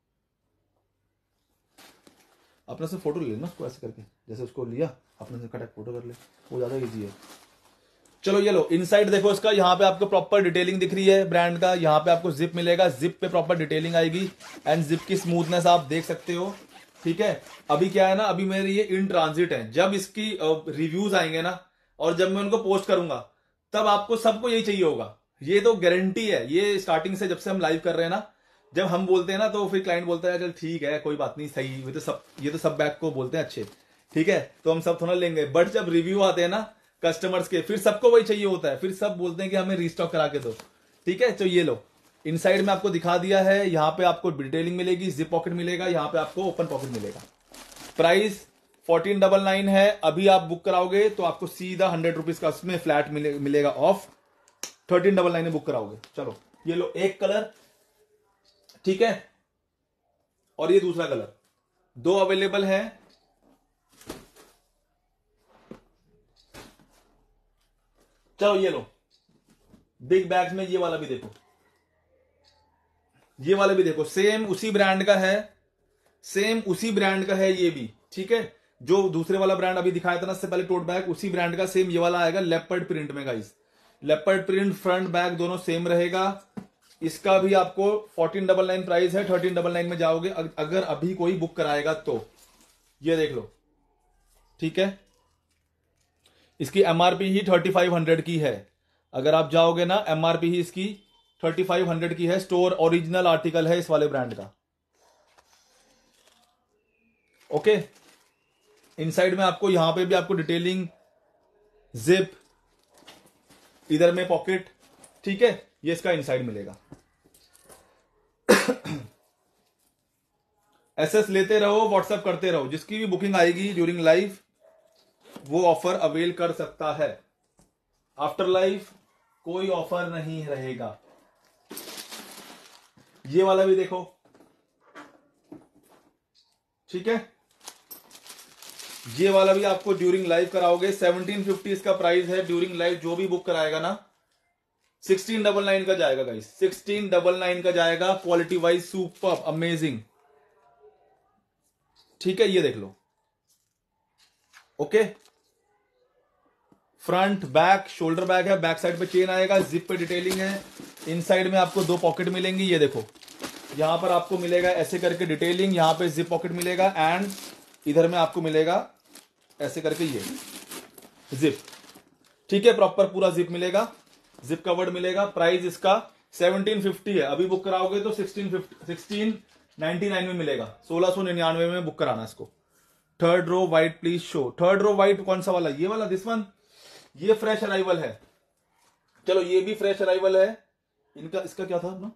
S1: अपने से फोटो ले लेना उसको, ऐसे करके जैसे उसको लिया अपने से कट फोटो कर ले, वो ज्यादा इजी है। चलो ये लो, इनसाइड देखो इसका, यहाँ पे आपको प्रॉपर डिटेलिंग दिख रही है ब्रांड का, यहाँ पे आपको जिप मिलेगा, जिप पे प्रॉपर डिटेलिंग आएगी एंड जिप की स्मूथनेस आप देख सकते हो, ठीक है। अभी क्या है ना, अभी मेरे ये इन ट्रांजिट है, जब इसकी रिव्यूज आएंगे ना और जब मैं उनको पोस्ट करूंगा तब आपको सबको यही चाहिए होगा, ये तो गारंटी है। ये स्टार्टिंग से जब से हम लाइव कर रहे हैं ना, जब हम बोलते हैं ना तो फिर क्लाइंट बोलता है चल ठीक है कोई बात नहीं, सही, ये तो सब बैक को बोलते हैं अच्छे, ठीक है, तो हम सब थोड़ा लेंगे, बट जब रिव्यू आते हैं ना कस्टमर्स के, फिर सबको वही चाहिए होता है, फिर सब बोलते हैं कि हमें रीस्टॉक करा के दो, ठीक है। तो ये लो, इनसाइड में आपको दिखा दिया है, यहाँ पे आपको डिटेलिंग मिलेगी, जिप पॉकेट मिलेगा, यहाँ पे आपको ओपन पॉकेट मिलेगा। प्राइस 1499 है, अभी आप बुक कराओगे तो आपको सीधा 100 रुपीज का उसमें फ्लैट मिलेगा ऑफ, 1399 में बुक कराओगे। चलो ये लो, एक कलर, ठीक है, और ये दूसरा कलर, दो अवेलेबल है। चलो ये लो, बिग बैग्स में ये वाला भी देखो, ये वाला भी देखो, सेम उसी ब्रांड का है, सेम उसी ब्रांड का है ये भी, ठीक है। जो दूसरे वाला ब्रांड अभी दिखाया था ना इससे पहले टोट बैग, उसी ब्रांड का सेम ये वाला आएगा, लेपर्ड प्रिंट में guys, leopard print front back दोनों सेम रहेगा। इसका भी आपको 1499 प्राइस है, 1399 में जाओगे अगर अभी कोई बुक कराएगा तो, ये देख लो, ठीक है। इसकी एमआरपी ही 3500 की है, अगर आप जाओगे ना एमआरपी ही इसकी 3500 की है, स्टोर ओरिजिनल आर्टिकल है इस वाले ब्रांड का। ओके, इनसाइड में आपको यहां पे भी आपको डिटेलिंग, जिप, इधर में पॉकेट, ठीक है, ये इसका इनसाइड मिलेगा। एसएस लेते रहो, व्हाट्सएप करते रहो, जिसकी भी बुकिंग आएगी ड्यूरिंग लाइव वो ऑफर अवेल कर सकता है, आफ्टर लाइव कोई ऑफर नहीं रहेगा। ये वाला भी देखो, ठीक है, ये वाला भी आपको ड्यूरिंग लाइव कराओगे, 1750 इसका प्राइस है, ड्यूरिंग लाइव जो भी बुक कराएगा ना 1699 का जाएगा गाइस, 1699 का जाएगा, क्वालिटी वाइज सुपर अमेजिंग, ठीक है, ये देख लो। Okay, front back shoulder bag है, बैक साइड पे चेन आएगा, जिप पे डिटेलिंग है, इनसाइड में आपको दो पॉकेट मिलेंगी, ये देखो यहां पर आपको मिलेगा ऐसे करके डिटेलिंग, यहां पे जिप पॉकेट मिलेगा एंड इधर में आपको मिलेगा ऐसे करके ये जिप, ठीक है, प्रॉपर पूरा जिप मिलेगा, जिप कवर्ड मिलेगा। प्राइस इसका 1750 है, अभी बुक कराओगे तो 1699 में मिलेगा, 1699 में बुक कराना इसको। Third row white please show, third row white कौन सा वाला, ये वाला, दिस वन, ये फ्रेश अराइवल है। चलो ये भी फ्रेश अराइवल है, इनका इसका क्या था अपना,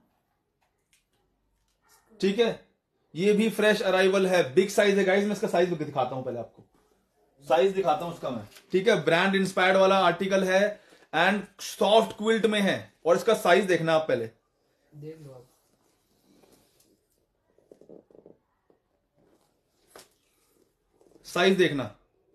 S1: ठीक है, ये भी फ्रेश अराइवल है, बिग साइज है गाइस, मैं इसका साइज दिखाता हूं, पहले आपको साइज दिखाता हूं उसका मैं, ठीक है, ब्रांड इंस्पायर्ड वाला आर्टिकल है एंड सॉफ्ट क्विल्ट में है, और इसका साइज देखना आप पहले
S2: देख लो आप।
S1: साइज देखना,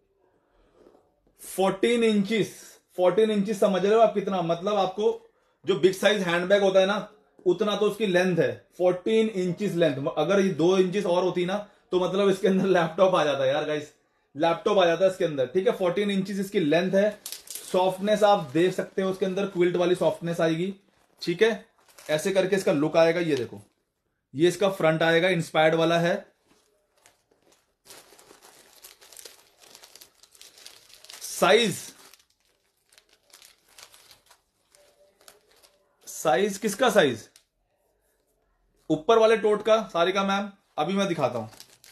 S1: 14 इंचिस, 14 इंचिस समझ रहे हो आप कितना, मतलब आपको जो बिग साइज हैंडबैग होता है ना उतना तो उसकी लेंथ है, 14 इंचिस लेंथ, अगर ये 2 इंचिस और होती ना तो मतलब इसके अंदर लैपटॉप आ जाता है यार गाइस, लैपटॉप आ जाता है इसके अंदर, ठीक है। 14 इंचिस इसकी लेंथ है, सॉफ्टनेस आप देख सकते हो उसके अंदर, क्विल्ट वाली सॉफ्टनेस आएगी, ठीक है, ऐसे करके इसका लुक आएगा, ये देखो, ये इसका फ्रंट आएगा, इंस्पायर्ड वाला है। साइज साइज किसका साइज? ऊपर वाले टोट का, सारिका मैम अभी मैं दिखाता हूं।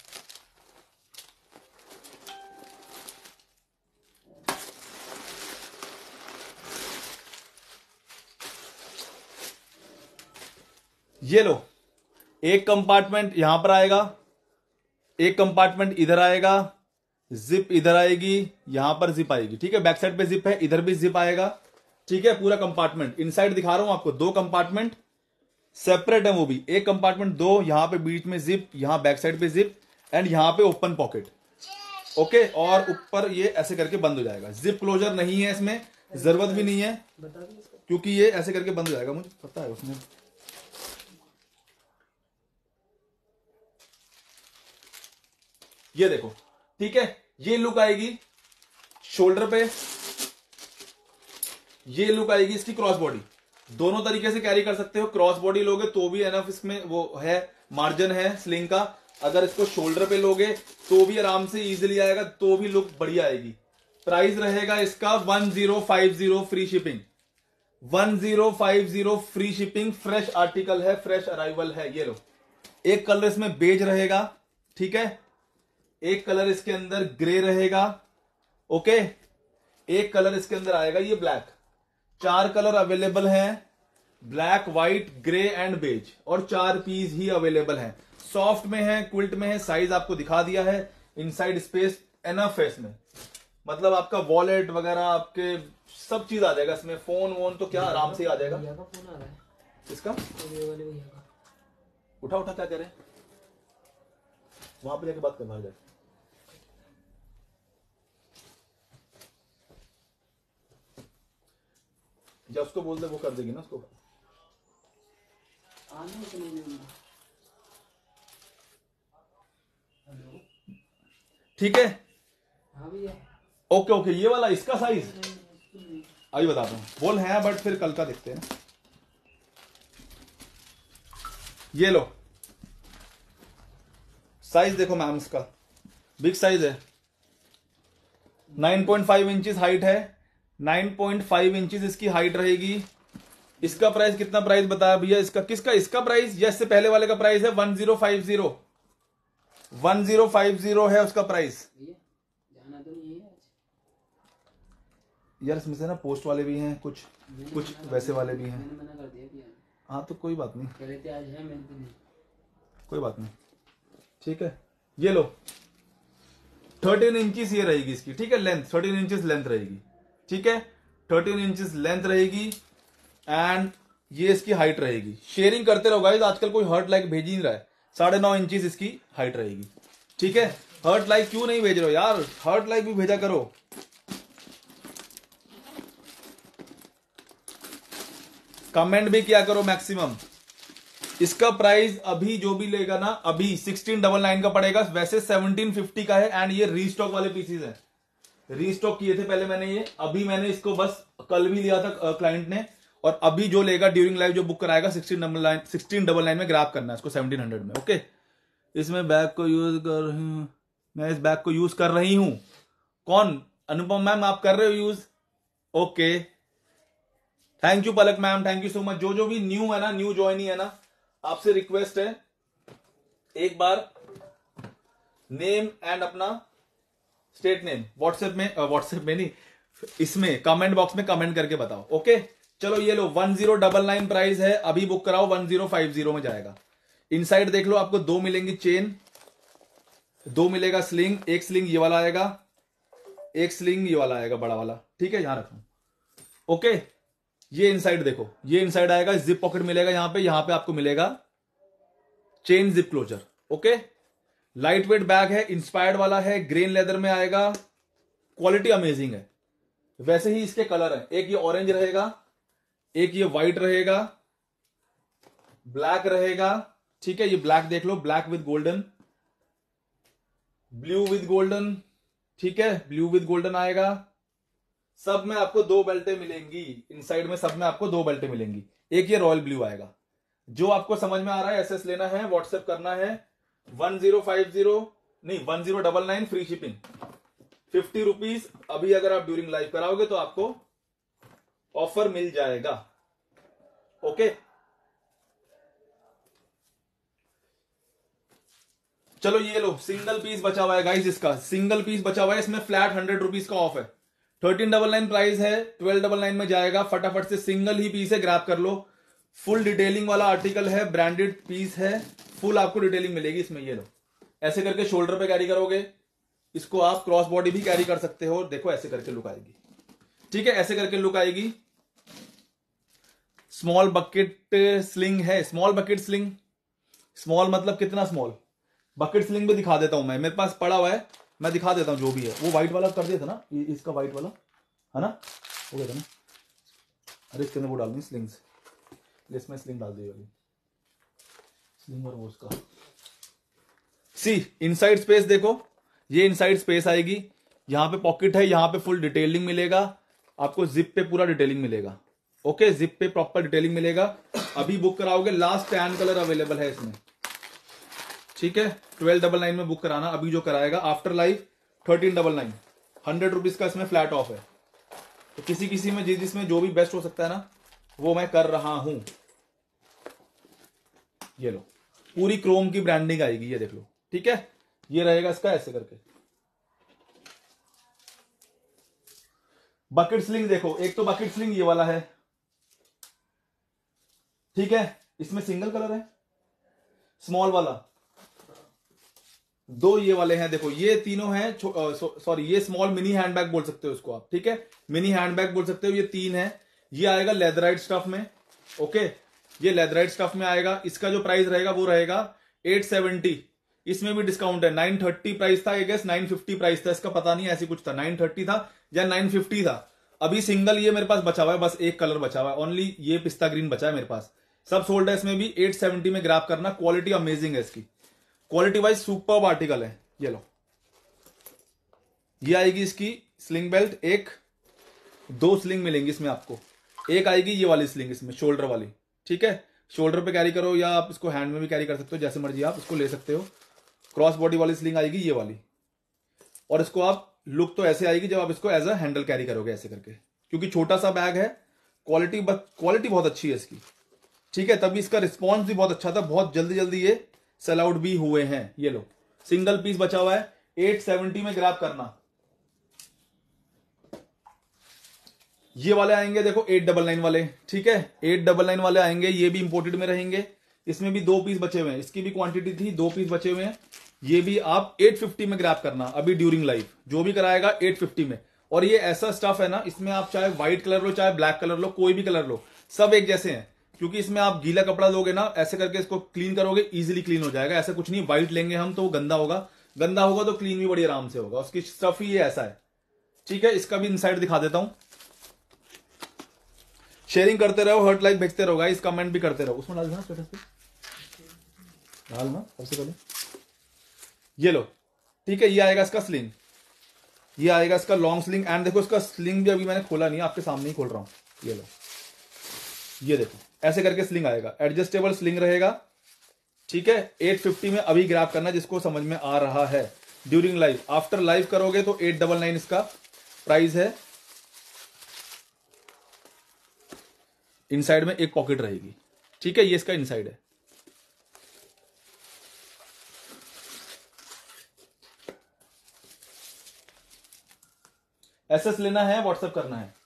S1: ये लो, एक कंपार्टमेंट यहां पर आएगा, एक कंपार्टमेंट इधर आएगा, जिप इधर आएगी, यहां पर जिप आएगी, ठीक है। बैक साइड पे जिप है, इधर भी जिप आएगा, ठीक है। पूरा कंपार्टमेंट इनसाइड दिखा रहा हूं आपको, दो कंपार्टमेंट सेपरेट है वो भी, एक कंपार्टमेंट दो, यहां पे बीच में जिप, यहां बैक साइड पे जिप एंड यहां पे ओपन पॉकेट, ओके। और ऊपर ये ऐसे करके बंद हो जाएगा, जिप क्लोजर नहीं है इसमें, जरूरत भी नहीं है,
S2: बता दो इसको।
S1: क्योंकि ये ऐसे करके बंद हो जाएगा, मुझे पता है उसमें। ये देखो, ठीक है। ये लुक आएगी शोल्डर पे, ये लुक आएगी इसकी क्रॉस बॉडी, दोनों तरीके से कैरी कर सकते हो। क्रॉस बॉडी लोगे तो भी एनफ इसमें वो है, मार्जिन है स्लिंग का। अगर इसको शोल्डर पे लोगे तो भी आराम से इजीली आएगा, तो भी लुक बढ़िया आएगी। प्राइस रहेगा इसका 1050 free shipping, 1050 free shipping. Fresh article है, फ्रेश अराइवल है। ये लो, एक कलर इसमें बेज रहेगा, ठीक है। एक कलर इसके अंदर ग्रे रहेगा, ओके। एक कलर इसके अंदर आएगा ये ब्लैक। चार कलर अवेलेबल हैं, black, white, grey and beige, और 4 पीस ही अवेलेबल हैं। सॉफ्ट में है, क्विल्ट में है, साइज आपको दिखा दिया है। इनसाइड स्पेस एनफ है इसमें, मतलब आपका वॉलेट वगैरह, आपके सब चीज आ जाएगा इसमें। फोन वोन तो क्या आराम से आ जाएगा।
S2: भैया का फोन आ रहा है,
S1: इसका
S2: ये वाले भैया का।
S1: उठा उठा, क्या कह रहे हैं? वहां पे जाके बात कर, बाहर जाके। जब उसको बोल दे वो कर देगी ना उसको।
S2: आने को नहीं देंगे। हेलो,
S1: ठीक है,
S2: हाँ भैया।
S1: Okay okay. ये वाला इसका साइज अभी बताता हूँ, बोल है बट फिर कल का देखते हैं। ये लो, साइज देखो मैम, इसका बिग साइज है, 9.5 इंचेस हाइट है, 9.5 इंचेस इसकी हाइट रहेगी। इसका प्राइस कितना प्राइस बताया भैया इसका? किसका? इसका प्राइस या इससे पहले वाले का प्राइस है 1050, 1050 है उसका प्राइस।
S2: भैया जाना तो नहीं है आज?
S1: यार इसमें से ना पोस्ट वाले भी हैं, कुछ कुछ वैसे वाले भी हैं।
S2: मैंने मना कर दिया भैया।
S1: हाँ तो कोई बात नहीं,
S2: कह रहे थे आज है, मैं तो नहीं।
S1: कोई बात नहीं, ठीक है। ये लो, 13 इंचेस ये रहेगी इसकी, ठीक है। लेंथ 13 इंचेस लेंथ रहेगी, ठीक है। 13 इंचेस लेंथ रहेगी एंड ये इसकी हाइट रहेगी। शेयरिंग करते रहो गाइस, आजकल कोई हर्ट लाइक भेज ही नहीं रहा है। 9.5 इंचेस इसकी हाइट रहेगी, ठीक है। हर्ट लाइक क्यों नहीं भेज रहे हो यार? हर्ट लाइक भी भेजा करो। कमेंट भी किया करो मैक्सिमम। इसका प्राइस अभी जो भी लेगा ना, अभी 1699 का पड़ेगा, वैसे 1750 का है। एंड ये रीस्टॉक वाले पीसीज हैं, रीस्टॉक किए थे पहले मैंने ये, अभी मैंने इसको बस कल भी लिया था क्लाइंट ने। और अभी जो लेगा ड्यूरिंग लाइव, जो बुक कराएगा 1699 में ग्रैब करना है इसको 1700 में, ओके। इसमें बैग को यूज कर रही हूं मैं, इस बैग को यूज कर रही हूं। कौन? अनुपम मैम आप कर रहे हो use? Okay, thank you Palak ma'am, thank you so much. जो भी न्यू है ना, न्यू ज्वाइनी है ना, आपसे रिक्वेस्ट है एक बार नेम एंड अपना स्टेट नेम व्हाट्सएप में नहीं, इसमें कमेंट बॉक्स में कमेंट करके बताओ, ओके। चलो ये लो, 1099 प्राइस है, अभी बुक कराओ 1050 में जाएगा। इनसाइड देख लो, आपको 2 मिलेंगी चेन, 2 मिलेगा स्लिंग, एक स्लिंग ये वाला आएगा, एक स्लिंग ये वाला आएगा बड़ा वाला, ठीक है। यहां रखो, ओके। ये इनसाइड देखो, ये इनसाइड आएगा, जिप पॉकेट मिलेगा यहां पे आपको मिलेगा chain zip closure, okay. Light weight bag है, इंस्पायर्ड वाला है, ग्रेन लेदर में आएगा, क्वालिटी अमेजिंग है। वैसे ही इसके कलर है, एक ये ऑरेंज रहेगा, एक ये व्हाइट रहेगा, ब्लैक रहेगा, ठीक है। ये ब्लैक देख लो, black with golden, blue with golden, ठीक है। ब्लू विद गोल्डन आएगा। सब में आपको 2 बेल्टें मिलेंगी, इनसाइड में सब में आपको 2 बेल्टें मिलेंगी। एक ये रॉयल ब्लू आएगा। जो आपको समझ में आ रहा है एसएस लेना है, व्हाट्सएप करना है 1099 फ्री शिपिंग, 50 रुपीज। अभी अगर आप ड्यूरिंग लाइव कराओगे तो आपको ऑफर मिल जाएगा, ओके, चलो ये लो, सिंगल पीस बचा हुआ है गाइस, इसका सिंगल पीस बचा हुआ है, इसमें फ्लैट 100 रुपीज का ऑफ है। 1399 प्राइस है, 1299 में जाएगा। फटाफट से सिंगल ही पीस है, ग्रैब कर लो। फुल डिटेलिंग वाला आर्टिकल है, ब्रांडेड पीस है, फुल आपको डिटेलिंग मिलेगी इसमें। ये लो, ऐसे करके शोल्डर पे कैरी करोगे, इसको आप क्रॉस बॉडी भी कैरी कर सकते हो। देखो ऐसे करके लुक आएगी, ठीक है, ऐसे करके लुक आएगी। स्मॉल बकेट स्लिंग है, स्मॉल बकेट स्लिंग, स्मॉल मतलब कितना स्मॉल, बकेट स्लिंग भी दिखा देता हूं मैं, मेरे पास पड़ा हुआ है, मैं दिखा देता हूं जो भी है। वो व्हाइट वाला कर दिया था ना, इसका व्हाइट वाला है ना, हो गया था ना। अरे इसके अंदर वो डाल दी स्लिंग्स, इसमें स्लिंग डाल दी वाली स्लिंग, और वो उसका सी इनसाइड स्पेस देखो, ये इनसाइड स्पेस आएगी, यहां पे पॉकेट है, यहां पे फुल डिटेलिंग मिलेगा आपको, जिप पे पूरा डिटेलिंग मिलेगा। ओके, जिप पे प्रॉपर डिटेलिंग मिलेगा। अभी बुक कराओगे, लास्ट टैन कलर अवेलेबल है इसमें, ठीक है। 1299 में बुक कराना, अभी जो कराएगा। आफ्टर लाइफ 1399, 100 रुपीज का इसमें फ्लैट ऑफ है। तो किसी किसी में जिसमें जो भी बेस्ट हो सकता है ना, वो मैं कर रहा हूं। ये लो, पूरी क्रोम की ब्रांडिंग आएगी, ये देख लो, ठीक है। ये रहेगा इसका ऐसे करके। बकेट स्लिंग देखो, एक तो बकेट स्लिंग ये वाला है, ठीक है, इसमें सिंगल कलर है, स्मॉल वाला, दो ये वाले हैं, देखो ये तीनों हैं, सॉरी ये स्मॉल मिनी हैंडबैग बोल सकते हो इसको आप, ठीक है, मिनी हैंडबैग बोल सकते हो। ये तीन है, ये आएगा लेदराइट स्टफ में, ओके, ये लेदराइट स्टफ में आएगा। इसका जो प्राइस रहेगा वो रहेगा 870, इसमें भी डिस्काउंट है। 930 प्राइस था, आई गेस 950 प्राइस था इसका, पता नहीं ऐसी कुछ था, 930 था या 950 था। अभी सिंगल ये मेरे पास बचा हुआ है, बस एक कलर बचा हुआ है, ओनली ये पिस्ता ग्रीन बचा है मेरे पास, सब सोल्ड है। इसमें भी 870 में ग्रैब करना, क्वालिटी अमेजिंग है इसकी, क्वालिटी वाइज सुपर्ब आर्टिकल है। ये लो, ये आएगी इसकी स्लिंग बेल्ट, एक दो स्लिंग मिलेंगी इसमें आपको, एक आएगी ये वाली स्लिंग इसमें शोल्डर वाली, ठीक है, शोल्डर पे कैरी करो या आप इसको हैंड में भी कैरी कर सकते हो, जैसे मर्जी आप इसको ले सकते हो। क्रॉस बॉडी वाली स्लिंग आएगी ये वाली, और इसको आप लुक तो ऐसे आएगी जब आप इसको एज अ हैंडल कैरी करोगे ऐसे करके, क्योंकि छोटा सा बैग है, क्वालिटी बहुत अच्छी है इसकी, ठीक है। तभी इसका रिस्पॉन्स भी बहुत अच्छा था, बहुत जल्दी जल्दी ये सेल आउट भी हुए हैं। ये लो, सिंगल पीस बचा हुआ है, 870 में ग्रैब करना। ये वाले आएंगे देखो 899 वाले, ठीक है, 899 वाले आएंगे, ये भी इंपोर्टेड में रहेंगे। इसमें भी दो पीस बचे हुए हैं, इसकी भी क्वांटिटी थी, दो पीस बचे हुए हैं। ये भी आप 850 में ग्रैब करना, अभी ड्यूरिंग लाइफ जो भी कराएगा 850 में। और ये ऐसा स्टफ है ना, इसमें आप चाहे व्हाइट कलर लो चाहे ब्लैक कलर लो, कोई भी कलर लो, सब एक जैसे हैं, क्योंकि इसमें आप गीला कपड़ा लोगे ना, ऐसे करके इसको क्लीन करोगे, इजीली क्लीन हो जाएगा। ऐसा कुछ नहीं, व्हाइट लेंगे हम तो गंदा होगा, गंदा होगा तो क्लीन भी बड़ी आराम से होगा, उसकी स्टफ ही ये ऐसा है, ठीक है। इसका भी इनसाइड दिखा देता हूं। शेयरिंग करते रहो, हर्ट लाइक भेजते रहो गाइस, कमेंट भी करते रहो, उसमें डाल देना स्टेटस पे, डालना सबसे पहले। ये लो, ठीक है, ये आएगा इसका स्लिंग, ये आएगा इसका लॉन्ग स्लिंग। एंड देखो इसका स्लिंग भी अभी मैंने खोला नहीं, आपके सामने ही खोल रहा हूं। ये लो, ये देखो ऐसे करके स्लिंग आएगा, एडजस्टेबल स्लिंग रहेगा, ठीक है। 850 में अभी ग्रैब करना जिसको समझ में आ रहा है। ड्यूरिंग लाइफ, आफ्टर लाइफ करोगे तो 899 इसका प्राइस है। इनसाइड में एक पॉकेट रहेगी, ठीक है, ये इसका इनसाइड है। एसएस लेना है, व्हाट्सएप करना है।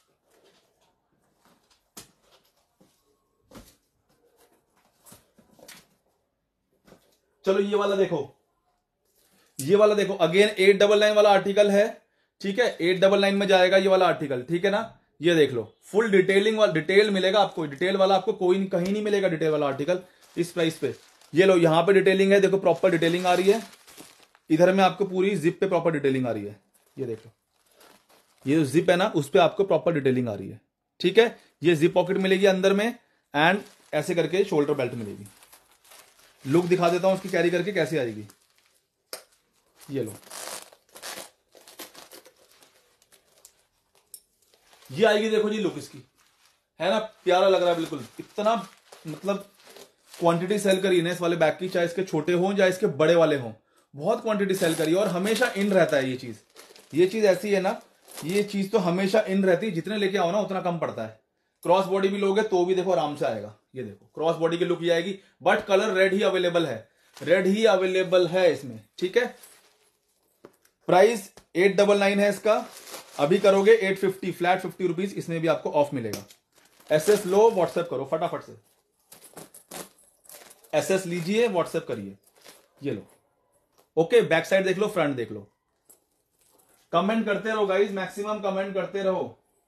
S1: चलो ये वाला देखो, ये वाला देखो, अगेन 899 वाला आर्टिकल है, ठीक है, 899 में जाएगा ये वाला आर्टिकल, ठीक है ना। ये देख लो, फुल डिटेलिंग वाला, डिटेल मिलेगा आपको, डिटेल वाला आपको कोई कहीं नहीं मिलेगा, डिटेल वाला आर्टिकल इस प्राइस पे। ये लो, यहां पे डिटेलिंग है, देखो प्रॉपर डिटेलिंग आ रही है, इधर में आपको पूरी जिप पे प्रॉपर डिटेलिंग आ रही है। ये देखो, ये जो जिप है ना, उस पे आपको प्रॉपर डिटेलिंग आ रही है, ठीक है। ये जिप पॉकेट मिलेगी अंदर में, एंड ऐसे करके शोल्डर बेल्ट मिलेगी। लुक दिखा देता हूं उसकी कैरी करके कैसे आएगी। ये लो, ये आएगी, देखो जी लुक इसकी, है ना, प्यारा लग रहा है बिल्कुल। इतना मतलब क्वांटिटी सेल करी है इस वाले बैग की, चाहे इसके छोटे हों चाहे इसके बड़े वाले हों, बहुत क्वांटिटी सेल करी, और हमेशा इन रहता है ये चीज ऐसी है ना, ये चीज तो हमेशा इन रहती है, जितने लेके आओ ना उतना कम पड़ता है। क्रॉस बॉडी भी लोगे तो भी देखो आराम से आएगा। ये देखो क्रॉस बॉडी की लुक ही आएगी, बट कलर रेड ही अवेलेबल है, रेड ही अवेलेबल है इसमें, ठीक है। प्राइस 899 है इसका, अभी करोगे 850 फ्लैट 50 रुपीज, इसमें भी आपको ऑफ मिलेगा। एसएस लो, व्हाट्सएप करो फटाफट से, एसएस लीजिए, व्हाट्सएप करिए। ये लो, ओके। बैक साइड देख लो, फ्रंट देख लो, कमेंट करते रहो गाइस, मैक्सिमम कमेंट करते रहो,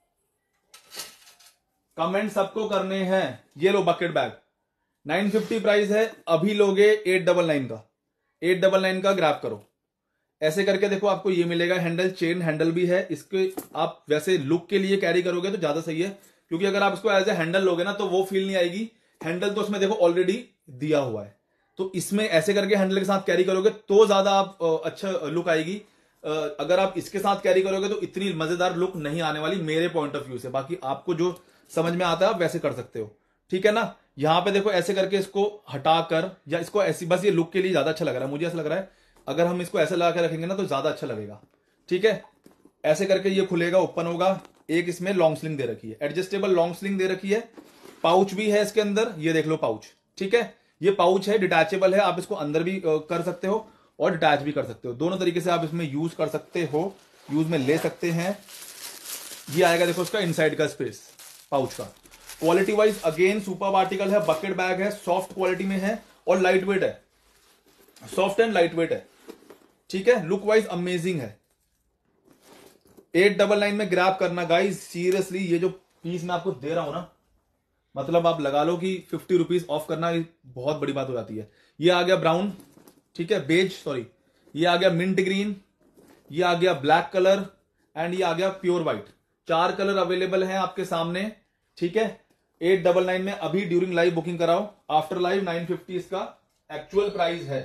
S1: कमेंट सबको करने हैं। ये लो बकेट बैग 950 प्राइस है, अभी लोगे 899 का, 899 का ग्रैब करो। ऐसे करके देखो आपको ये मिलेगा। हैंडल चेन हैंडल भी है इसके, आप वैसे लुक के लिए कैरी करोगे तो ज्यादा सही है, क्योंकि अगर आप इसको एज ए हैंडल लोगे ना तो वो फील नहीं आएगी। हैंडल तो उसमें देखो ऑलरेडी दिया हुआ है, तो इसमें ऐसे करके हैंडल के साथ कैरी करोगे तो ज्यादा आप अच्छा लुक आएगी। अगर आप इसके साथ कैरी करोगे तो इतनी मजेदार लुक नहीं आने वाली मेरे पॉइंट ऑफ व्यू से। बाकी आपको जो समझ में आता है आप वैसे कर सकते हो, ठीक है ना। यहां पे देखो ऐसे करके इसको हटाकर, या इसको ऐसी, बस ये लुक के लिए ज्यादा अच्छा लग रहा है, मुझे ऐसा लग रहा है अगर हम इसको ऐसे लगा के रखेंगे ना तो ज्यादा अच्छा लगेगा, ठीक है। ऐसे करके ये खुलेगा, ओपन होगा। एक इसमें लॉन्ग स्लिंग दे रखी है, एडजस्टेबल लॉन्ग स्लिंग दे रखी है। पाउच भी है इसके अंदर, ये देख लो पाउच, ठीक है। ये पाउच है, डिटैचेबल है, आप इसको अंदर भी कर सकते हो और डिटैच भी कर सकते हो, दोनों तरीके से आप इसमें यूज कर सकते हो, यूज में ले सकते हैं। ये आएगा देखो इसका इनसाइड का स्पेस पाउच का। Quality wise again super article है, बकेट बैग है, सॉफ्ट क्वालिटी में है और लाइट वेट है, सॉफ्ट एंड लाइट वेट है, ठीक है। लुक वाइज अमेजिंग है। 899 में ग्रैब करना गाइस, सीरियसली ये जो पीस मैं आपको दे रहा हूं ना, मतलब आप लगा लो कि 50 रुपीज ऑफ करना बहुत बड़ी बात हो जाती है। ये आ गया ब्राउन, ठीक है, बेज सॉरी, ये आ गया मिंट ग्रीन, ये आ गया ब्लैक कलर एंड ये आ गया प्योर व्हाइट। 4 कलर अवेलेबल हैं आपके सामने, ठीक है। 899 में अभी ड्यूरिंग लाइव बुकिंग कराओ, आफ्टर लाइव 950 इसका एक्चुअल प्राइस है।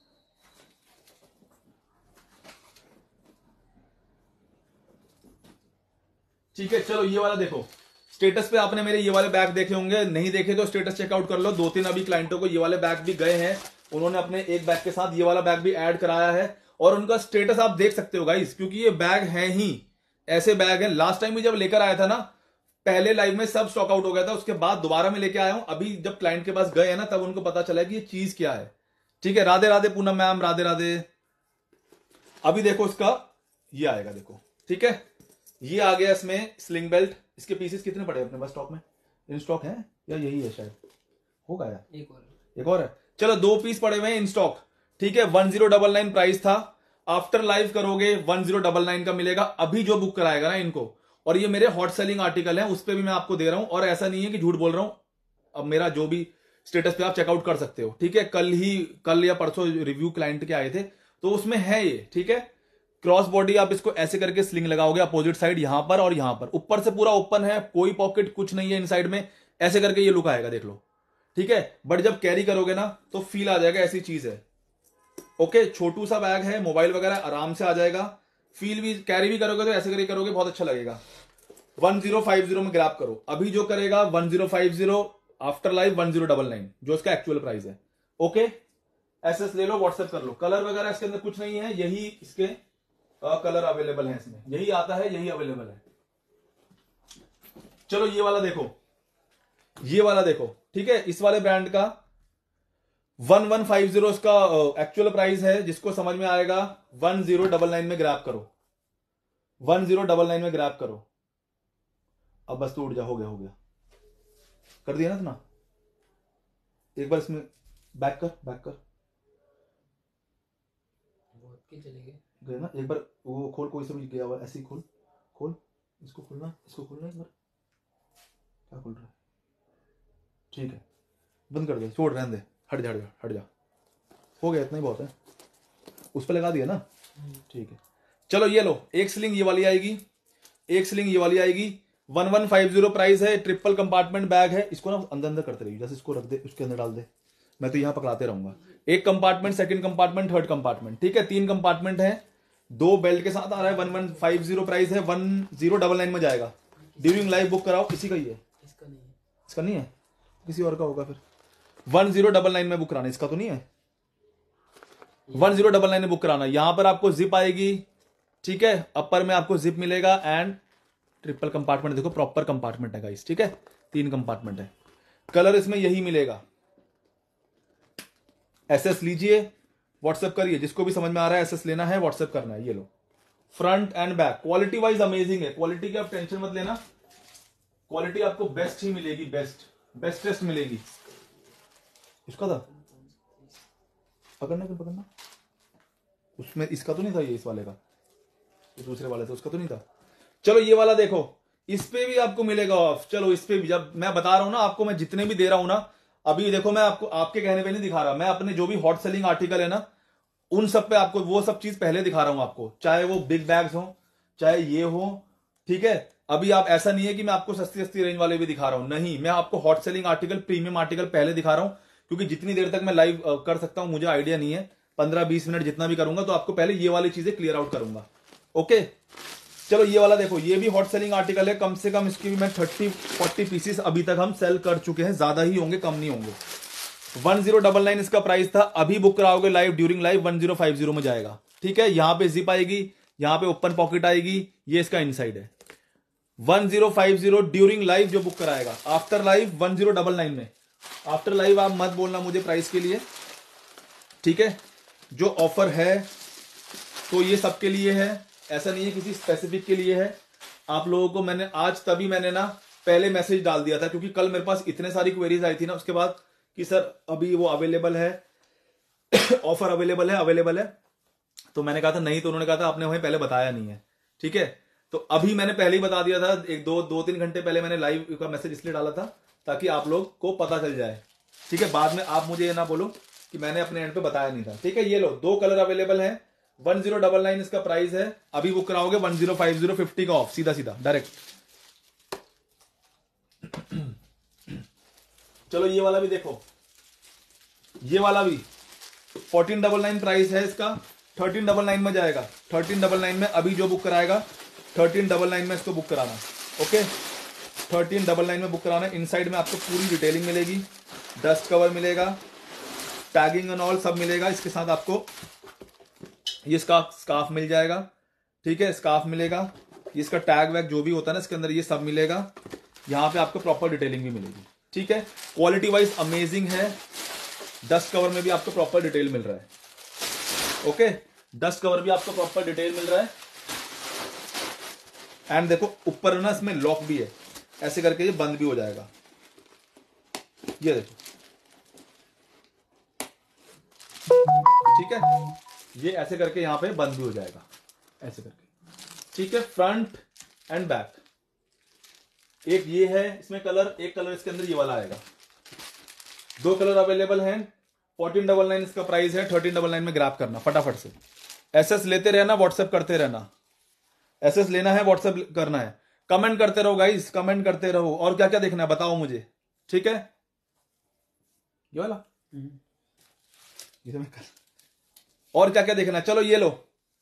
S1: ठीक है, चलो ये वाला देखो। स्टेटस पे आपने मेरे ये वाले बैग देखे होंगे, नहीं देखे तो स्टेटस चेकआउट कर लो। 2-3 अभी क्लाइंटों को ये वाले बैग भी गए हैं, उन्होंने अपने एक बैग के साथ ये वाला बैग भी ऐड कराया है और उनका स्टेटस आप देख सकते हो गाइस, क्योंकि ये बैग हैं ही ऐसे बैग हैं। लास्ट टाइम भी जब लेकर आया था ना, पहले लाइव में सब स्टॉक आउट हो गया था, उसके बाद दोबारा मैं लेके आया हूं। अभी जब क्लाइंट के पास गए हैं ना, तब उनको पता चला कि ये चीज क्या है, ठीक है। राधे राधे पूनम मैम, राधे राधे। अभी देखो इसका ये आएगा, देखो, ठीक है। ये आ गया इसमें स्लिंग बेल्ट। इसके पीसेस कितने पड़े अपने पास स्टॉक में? इन स्टॉक है या यही है शायद, होगा यार, एक और है। चलो 2 पीस पड़े हुए हैं इन स्टॉक, ठीक है। 1099 प्राइस था, आफ्टर लाइव करोगे 1099 का मिलेगा। अभी जो बुक कराएगा ना इनको, और ये मेरे हॉट सेलिंग आर्टिकल है, उस पर भी मैं आपको दे रहा हूं, और ऐसा नहीं है कि झूठ बोल रहा हूं। अब मेरा जो भी स्टेटस पे आप चेकआउट कर सकते हो, ठीक है। कल या परसों रिव्यू क्लाइंट के आए थे, तो उसमें है ये, ठीक है। क्रॉस बॉडी आप इसको ऐसे करके स्लिंग लगाओगे अपोजिट साइड, यहां पर और यहां पर, ऊपर से पूरा ओपन है, कोई पॉकेट कुछ नहीं है इनसाइड में। ऐसे करके ये लुक आएगा, देख लो, ठीक है। बट जब कैरी करोगे ना तो फील आ जाएगा, ऐसी चीज है, ओके। छोटू सा बैग है, मोबाइल वगैरह आराम से आ जाएगा, फील भी, कैरी भी करोगे तो ऐसे करके करोगे, बहुत अच्छा लगेगा। 1050 में ग्रैब करो, अभी जो करेगा 1050, आफ्टर लाइव 1099 जो इसका एक्चुअल प्राइस है, ओके। एसएस ले लो, व्हाट्सएप कर लो। कलर वगैरह इसके अंदर कुछ नहीं है, यही इसके कलर अवेलेबल है, इसमें यही आता है, यही अवेलेबल है। चलो ये वाला देखो, ये वाला देखो, ठीक है। इस वाले ब्रांड का 1150 इसका एक्चुअल प्राइस है। जिसको समझ में आएगा 1099 में ग्रैब करो, 1099 में ग्रैब करो। अब बस तो उठ जा, हो गया, हो गया, कर दिया ना इतना। एक बार इसमें बैक कर, बैक कर,
S2: चले
S1: गए ना। एक बार वो खोल, कोई से भी गया हुआ, ऐसे ही खोल, खोल इसको, खोलना, इसको खोलना एक बार। क्या खोल रहा है? ठीक है, बंद कर दे, छोड़, रहने दे, हट जा, हट जा, हट जा, हो गया, इतना ही बहुत है। उस पर लगा दिया ना, ठीक है। चलो ये लो, एक स्लिंग ये वाली आएगी, एक स्लिंग ये वाली आएगी। 1150 प्राइस है, ट्रिपल कंपार्टमेंट बैग है। इसको ना अंदर अंदर करते रहिए, जैसे इसको रख दे, उसके अंदर डाल दे, मैं तो यहां पकड़ाते रहूंगा। एक compartment, second compartment, third compartment, ठीक है। 3 कंपार्टमेंट है, 2 बेल्ट के साथ आ रहा है। 1150 प्राइस है, 1099 में जाएगा। ड्यूरिंग लाइव बुक कराओ, इसी का ही है, इसका नहीं है, किसी और का होगा फिर। 1099 में बुक कराना, इसका तो नहीं है। 1099 में बुक कराना। यहां पर आपको जिप आएगी, ठीक है। अपर में आपको जिप मिलेगा एंड ट्रिपल कंपार्टमेंट, देखो प्रॉपर कंपार्टमेंट है गाइस, ठीक है। 3 कंपार्टमेंट है। कलर इसमें यही मिलेगा। एसएस लीजिए, व्हाट्सएप करिए, जिसको भी समझ में आ रहा है एसएस लेना है व्हाट्सएप करना है। ये लो, front and back quality wise amazing है। क्वालिटी की आप टेंशन मत लेना, क्वालिटी आपको बेस्ट ही मिलेगी, बेस्टेस्ट मिलेगी। इसका था पकड़ना, क्यों पकड़ना, उसमें इसका तो नहीं था, ये इस वाले का, ये दूसरे वाले से उसका तो नहीं था। चलो ये वाला देखो, इस पे भी आपको मिलेगा ऑफ। चलो इस पे भी, जब मैं बता रहा हूं ना आपको, मैं जितने भी दे रहा हूं ना, अभी देखो मैं आपको आपके कहने पे नहीं दिखा रहा, मैं अपने जो भी हॉट सेलिंग आर्टिकल है ना उन सब पे आपको वो सब चीज पहले दिखा रहा हूं आपको, चाहे वो बिग बैग्स हो चाहे ये हो, ठीक है। अभी आप ऐसा नहीं है कि मैं आपको सस्ती सस्ती रेंज वाले भी दिखा रहा हूं, नहीं, मैं आपको hot selling article, premium article पहले दिखा रहा हूं, क्योंकि जितनी देर तक मैं लाइव कर सकता हूं मुझे आइडिया नहीं है, 15-20 मिनट जितना भी करूंगा, तो आपको पहले ये वाली चीजें क्लियर आउट करूंगा। ओके, चलो ये वाला देखो, ये भी हॉट सेलिंग आर्टिकल है, कम से कम इसकी भी मैं 30-40 पीसेस अभी तक हम सेल कर चुके हैं, ज्यादा ही होंगे कम नहीं होंगे। 1099 इसका प्राइस था, अभी बुक कराओगे लाइव ड्यूरिंग लाइव 1050 में जाएगा, ठीक है। यहां पे जिप आएगी, यहां पे ओपन पॉकेट आएगी, ये इसका इनसाइड है। 1050 ड्यूरिंग लाइव जो बुक कराएगा, आफ्टर लाइव 1099 में। आफ्टर लाइव आप मत बोलना मुझे प्राइस के लिए, ठीक है। जो ऑफर है तो ये सबके लिए है, ऐसा नहीं है किसी स्पेसिफिक के लिए है। आप लोगों को मैंने आज तभी मैंने ना पहले मैसेज डाल दिया था, क्योंकि कल मेरे पास इतने सारी क्वेरीज आई थी ना उसके बाद कि सर अभी वो अवेलेबल है ऑफर अवेलेबल है, तो मैंने कहा था नहीं, तो उन्होंने कहा था आपने हमें पहले बताया नहीं है, ठीक है। तो अभी मैंने पहले ही बता दिया था, एक दो तीन घंटे पहले मैंने लाइव का मैसेज इसलिए डाला था ताकि आप लोग को पता चल जाए, ठीक है। बाद में आप मुझे ये ना बोलो कि मैंने अपने एंड पे बताया नहीं था, ठीक है। ये लो, 2 कलर अवेलेबल है, 1099 इसका प्राइस है, अभी बुक कराओगे 1050 50 का ऑफ, सीधा सीधा डायरेक्ट। चलो ये वाला भी देखो, ये वाला भी 1499 प्राइस है इसका, 1399 में जाएगा। 1399 में अभी जो बुक कराएगा 1399 में इसको बुक कराना, ओके। 1399 में बुक कराना। इनसाइड में आपको पूरी डिटेलिंग मिलेगी, डस्ट कवर मिलेगा, टैगिंग एंड ऑल सब मिलेगा। इसके साथ आपको ये स्कार्फ मिल जाएगा, ठीक है, स्कार्फ मिलेगा, इसका टैग वैग जो भी होता है ना इसके अंदर ये सब मिलेगा। यहां पे आपको प्रॉपर डिटेलिंग भी मिलेगी, ठीक है। क्वालिटी वाइज अमेजिंग है, डस्ट कवर में भी आपको प्रॉपर डिटेल मिल रहा है, ओके। डस्ट कवर भी आपको प्रॉपर डिटेल मिल रहा है। एंड देखो ऊपर ना इसमें लॉक भी है, ऐसे करके ये बंद भी हो जाएगा, ये देखो, ठीक है। ये ऐसे करके यहां पे बंद भी हो जाएगा, ऐसे करके, ठीक है। फ्रंट एंड बैक, एक ये है इसमें कलर, एक कलर इसके अंदर ये वाला आएगा। 2 कलर अवेलेबल हैं, 1499 इसका प्राइस है, 1399 में ग्रैब करना फटाफट से। एसएस लेते रहना, व्हाट्सएप करते रहना, एसएस लेना है व्हाट्सएप करना है, कमेंट करते रहो गाइस, कमेंट करते रहो। और क्या क्या देखना है बताओ मुझे, ठीक है। ये वाला ये तो मैं कर... और क्या क्या देखना है, चलो ये लो।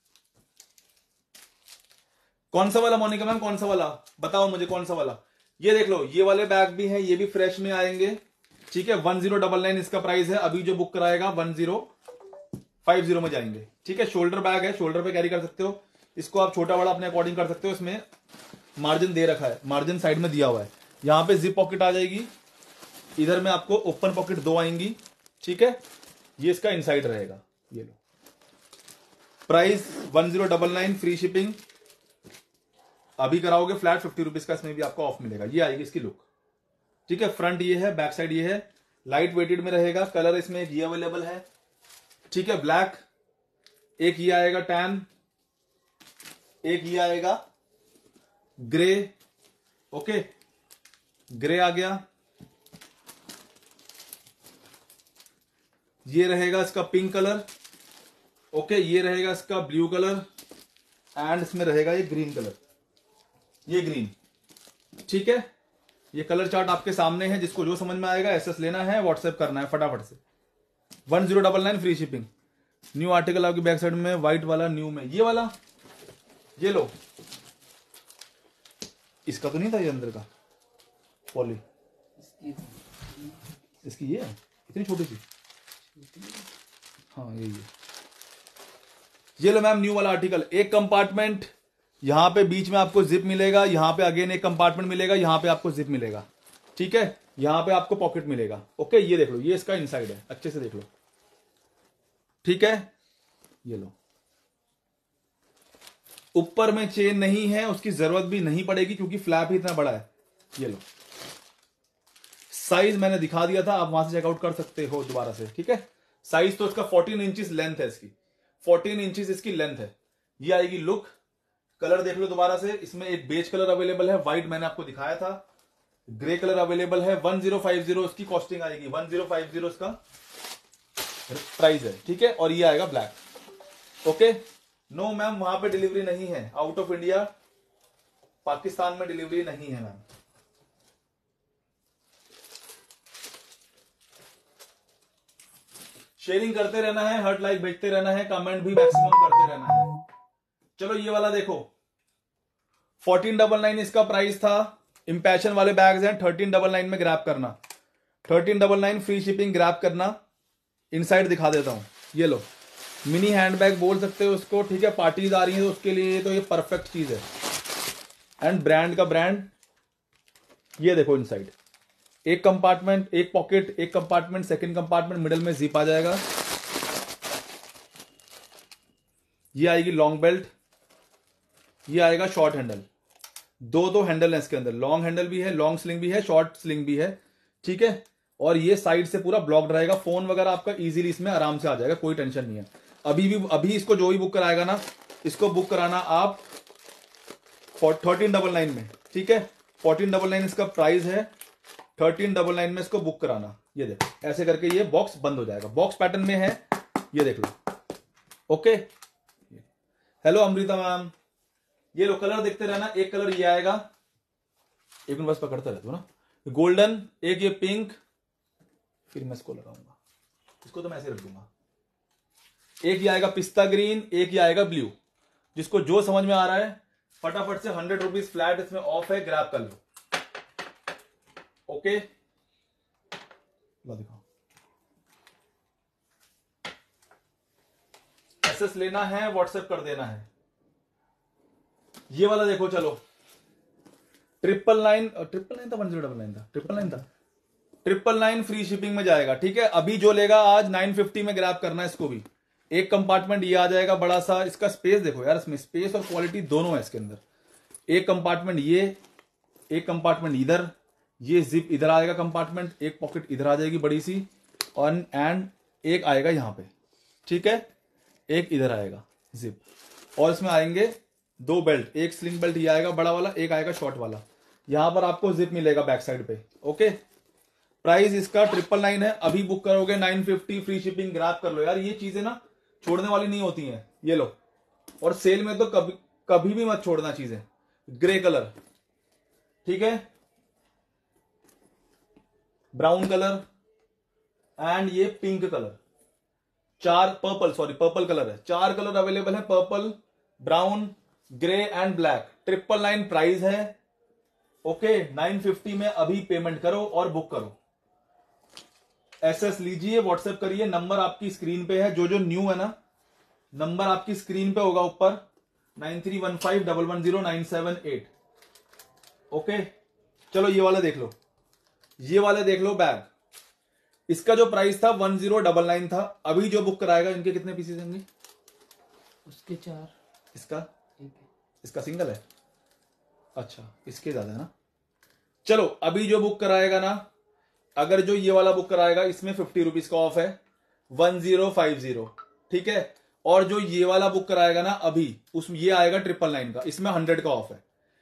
S1: कौन सा वाला मोनिका मैम, कौन सा वाला बताओ मुझे, कौन सा वाला। ये देख लो, ये वाले बैग भी हैं, ये भी फ्रेश में आएंगे, ठीक है। 1099 इसका प्राइस है, अभी जो बुक कराएगा 1050 में जाएंगे, ठीक है। शोल्डर बैग है, शोल्डर पे कैरी कर सकते हो इसको, आप छोटा बड़ा अपने अकॉर्डिंग कर सकते हो। इसमें मार्जिन दे रखा है, मार्जिन साइड में दिया हुआ है। यहां पे जिप पॉकेट आ जाएगी, इधर में आपको ओपन पॉकेट 2 आएंगी, ठीक है। ये इसका इनसाइड रहेगा, ये लो। Price 1099, free shipping. अभी कराओगे फ्लैट 50 रुपीज का, इसमें भी आपको ऑफ मिलेगा। ये आएगी इसकी लुक, ठीक है। फ्रंट ये है, बैक साइड ये है, लाइट वेटेड में रहेगा। कलर इसमें एक ये अवेलेबल है, ठीक है, ब्लैक। एक ये आएगा टैन, एक ये आएगा ग्रे, ओके, ग्रे आ गया। ये रहेगा इसका पिंक कलर, ओके। ये रहेगा इसका ब्लू कलर, एंड इसमें रहेगा ये ग्रीन कलर, ये ग्रीन, ठीक है। ये कलर चार्ट आपके सामने है, जिसको जो समझ में आएगा एसएस लेना है, व्हाट्सएप करना है फटाफट से। 1099 फ्री शिपिंग। न्यू आर्टिकल आपकी बैक साइड में, व्हाइट वाला न्यू में, ये वाला, ये लो। इसका तो नहीं था ये अंदर का पॉली, इसकी ये है इतनी छोटी सी, हाँ यही है। ये लो मैम, न्यू वाला आर्टिकल। एक कंपार्टमेंट, यहां पे बीच में आपको जिप मिलेगा, यहां पे अगेन एक कंपार्टमेंट मिलेगा, यहां पे आपको जिप मिलेगा, ठीक है, यहां पे आपको पॉकेट मिलेगा। ओके, ये देख लो, ये इसका इनसाइड है, अच्छे से देख लो। ठीक है, ये लो, ऊपर में चेन नहीं है, उसकी जरूरत भी नहीं पड़ेगी क्योंकि फ्लैप ही इतना बड़ा है। ये लो, साइज मैंने दिखा दिया था, आप वहां से चेकआउट कर सकते हो दोबारा से। ठीक है, साइज तो इसका 14 इंचेस लेंथ है, इसकी 14 इंचेस इसकी लेंथ है। ये आएगी लुक। कलर देख लो दोबारा से, इसमें एक बेज कलर अवेलेबल है, व्हाइट मैंने आपको दिखाया था, ग्रे कलर अवेलेबल है। 1050 इसकी कॉस्टिंग आएगी, 1050 इसका प्राइस है। ठीक है, और ये आएगा ब्लैक। ओके, नो मैम वहां पे डिलीवरी नहीं है, आउट ऑफ इंडिया पाकिस्तान में डिलीवरी नहीं है मैम। शेयरिंग करते रहना है, हर्ट लाइक भेजते रहना है, कमेंट भी मैक्सिमम करते रहना है। चलो ये वाला देखो, 1499 इसका प्राइस था। इंपैशन वाले बैग्स हैं, 1399 में ग्रैब करना, 1399 फ्री शिपिंग ग्रैब करना। इनसाइड दिखा देता हूं, ये लो, मिनी हैंडबैग बोल सकते हो उसको। ठीक है, पार्टीज आ रही है तो उसके लिए तो ये परफेक्ट चीज है। एंड ब्रांड का ब्रांड, ये देखो इनसाइड, एक कंपार्टमेंट, एक पॉकेट, एक कंपार्टमेंट, सेकंड कंपार्टमेंट, मिडिल में जिप आ जाएगा। ये आएगी लॉन्ग बेल्ट, ये आएगा शॉर्ट हैंडल। दो हैंडल है इसके अंदर, लॉन्ग हैंडल भी है, लॉन्ग स्लिंग भी है, शॉर्ट स्लिंग भी है। ठीक है, और ये साइड से पूरा ब्लॉक रहेगा, फोन वगैरह आपका इजीली इसमें आराम से आ जाएगा, कोई टेंशन नहीं है। अभी इसको जो भी बुक कराएगा ना, इसको बुक कराना आप 1399 में। ठीक है, 1499 इसका प्राइस है, 1399 में इसको बुक कराना। ये देखो, ऐसे करके ये बॉक्स बंद हो जाएगा, बॉक्स पैटर्न में है, ये देख लो। ओके, हेलो अमृता मैम, ये लो कलर देखते रहना। एक कलर ये आएगा, एक मिनट बस पकड़ते रहते हो ना, गोल्डन, एक ये पिंक, फिर मैं इसको लगाऊंगा, इसको तो मैं ऐसे रख दूंगा। एक ये आएगा पिस्ता ग्रीन, एक ये आएगा ब्लू। जिसको जो समझ में आ रहा है फटाफट से 100 रुपीज फ्लैट इसमें ऑफ है, ग्रैब कर लो। ओके, दिखाओ, एसएस लेना है व्हाट्सएप कर देना है। ये वाला देखो, चलो 999 था, 1099 था, 999 था, 999 फ्री शिपिंग में जाएगा। ठीक है, अभी जो लेगा आज 950 में ग्रैब करना है इसको भी। एक कंपार्टमेंट ये आ जाएगा बड़ा सा, इसका स्पेस देखो यार, इसमें स्पेस और क्वालिटी दोनों है इसके अंदर। एक कंपार्टमेंट ये, एक कंपार्टमेंट इधर, ये जिप इधर आएगा कंपार्टमेंट, एक पॉकेट इधर आ जाएगी बड़ी सी, और एंड एक आएगा यहां पे। ठीक है, एक इधर आएगा जिप, और इसमें आएंगे दो बेल्ट, एक स्लिंग बेल्ट ये आएगा बड़ा वाला, एक आएगा शॉर्ट वाला। यहां पर आपको जिप मिलेगा बैक साइड पे। ओके, प्राइस इसका 999 है। अभी बुक करोगे 950 फ्री शिपिंग, ग्रैब कर लो यार, ये चीजें ना छोड़ने वाली नहीं होती हैं। ये लो, और सेल में तो कभी भी मत छोड़ना चीजें। ग्रे कलर, ठीक है, ब्राउन कलर, एंड ये पिंक कलर, पर्पल कलर है। 4 कलर अवेलेबल है, purple, brown, grey and black. 999 price है। ओके, 950 में अभी पेमेंट करो और बुक करो। एसएस लीजिए, व्हाट्सएप करिए, नंबर आपकी स्क्रीन पे है। जो न्यू है ना, नंबर आपकी स्क्रीन पे होगा ऊपर, 9315110978। ओके, चलो ये वाला देख लो, ये वाले देख लो बैग। इसका जो प्राइस था 1099 था। अभी जो बुक कराएगा, इनके कितने पीसेस होंगे?
S2: उसके 4।
S1: इसका सिंगल है, अच्छा इसके ज्यादा है ना। चलो अभी जो बुक कराएगा ना, अगर जो ये वाला बुक कराएगा, इसमें 50 रुपीज का ऑफ है, 1050। ठीक है, और जो ये वाला बुक कराएगा ना अभी, उसमें ये आएगा 999 का, इसमें 100 का ऑफ है।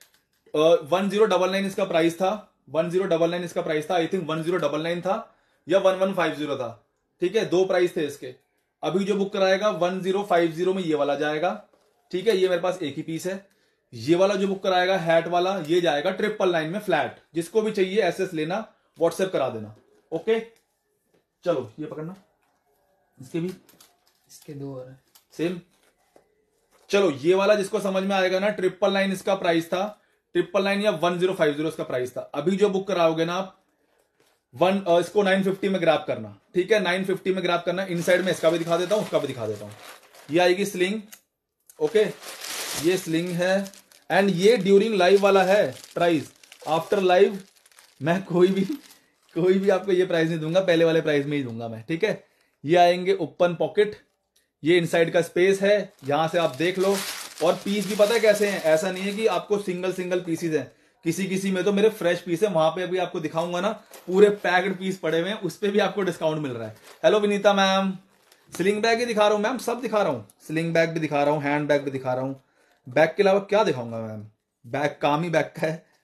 S1: 1099 इसका प्राइस था, 1099 इसका प्राइस था। आई थिंक 1099 था या 1150 था। ठीक है, दो प्राइस थे इसके। अभी जो बुक कराएगा 1050 में ये वाला जाएगा। ठीक है, ये मेरे पास एक ही पीस है। ये वाला जो बुक कराएगा हैट वाला, ये जाएगा 999 में फ्लैट। जिसको भी चाहिए एसएस लेना, व्हाट्सएप करा देना। ओके, चलो ये पकड़ना, इसके भी,
S2: इसके 2 और है
S1: सेम। चलो ये वाला जिसको समझ में आएगा ना, 999 इसका प्राइस था, 999 या 1050 इसका प्राइस था। अभी जो बुक कराओगे ना आप, इसको 950 में ग्रैब करना। ठीक है, 950 में ग्रैब करना। इनसाइड में इसका भी दिखा देता हूं, उसका भी दिखा देता हूं। ये आएगी स्लिंग। ओके, ये स्लिंग है, एंड ये ड्यूरिंग लाइव वाला है प्राइस। आफ्टर लाइव मैं कोई भी आपको ये प्राइस नहीं दूंगा, पहले वाले प्राइस में ही दूंगा मैं, ठीक है। ये आएंगे ओपन पॉकेट, ये इनसाइड का स्पेस है, यहां से आप देख लो। और पीस भी पता है कैसे हैं, ऐसा नहीं है कि आपको सिंगल पीसीज हैं, किसी में तो मेरे फ्रेश पीस है, वहां पे भी आपको दिखाऊंगा ना, पूरे पैक्ड पीस पड़े हुए हैं, उस पे भी आपको डिस्काउंट मिल रहा है। Hello Vinita ma'am, sling bag ही दिखा रहा हूं मैम, सब दिखा रहा हूं, स्लिंग बैग भी दिखा रहा हूं, हैंड बैग भी दिखा रहा हूं, बैग के अलावा क्या दिखाऊंगा मैम, बैग काम ही बैग का है,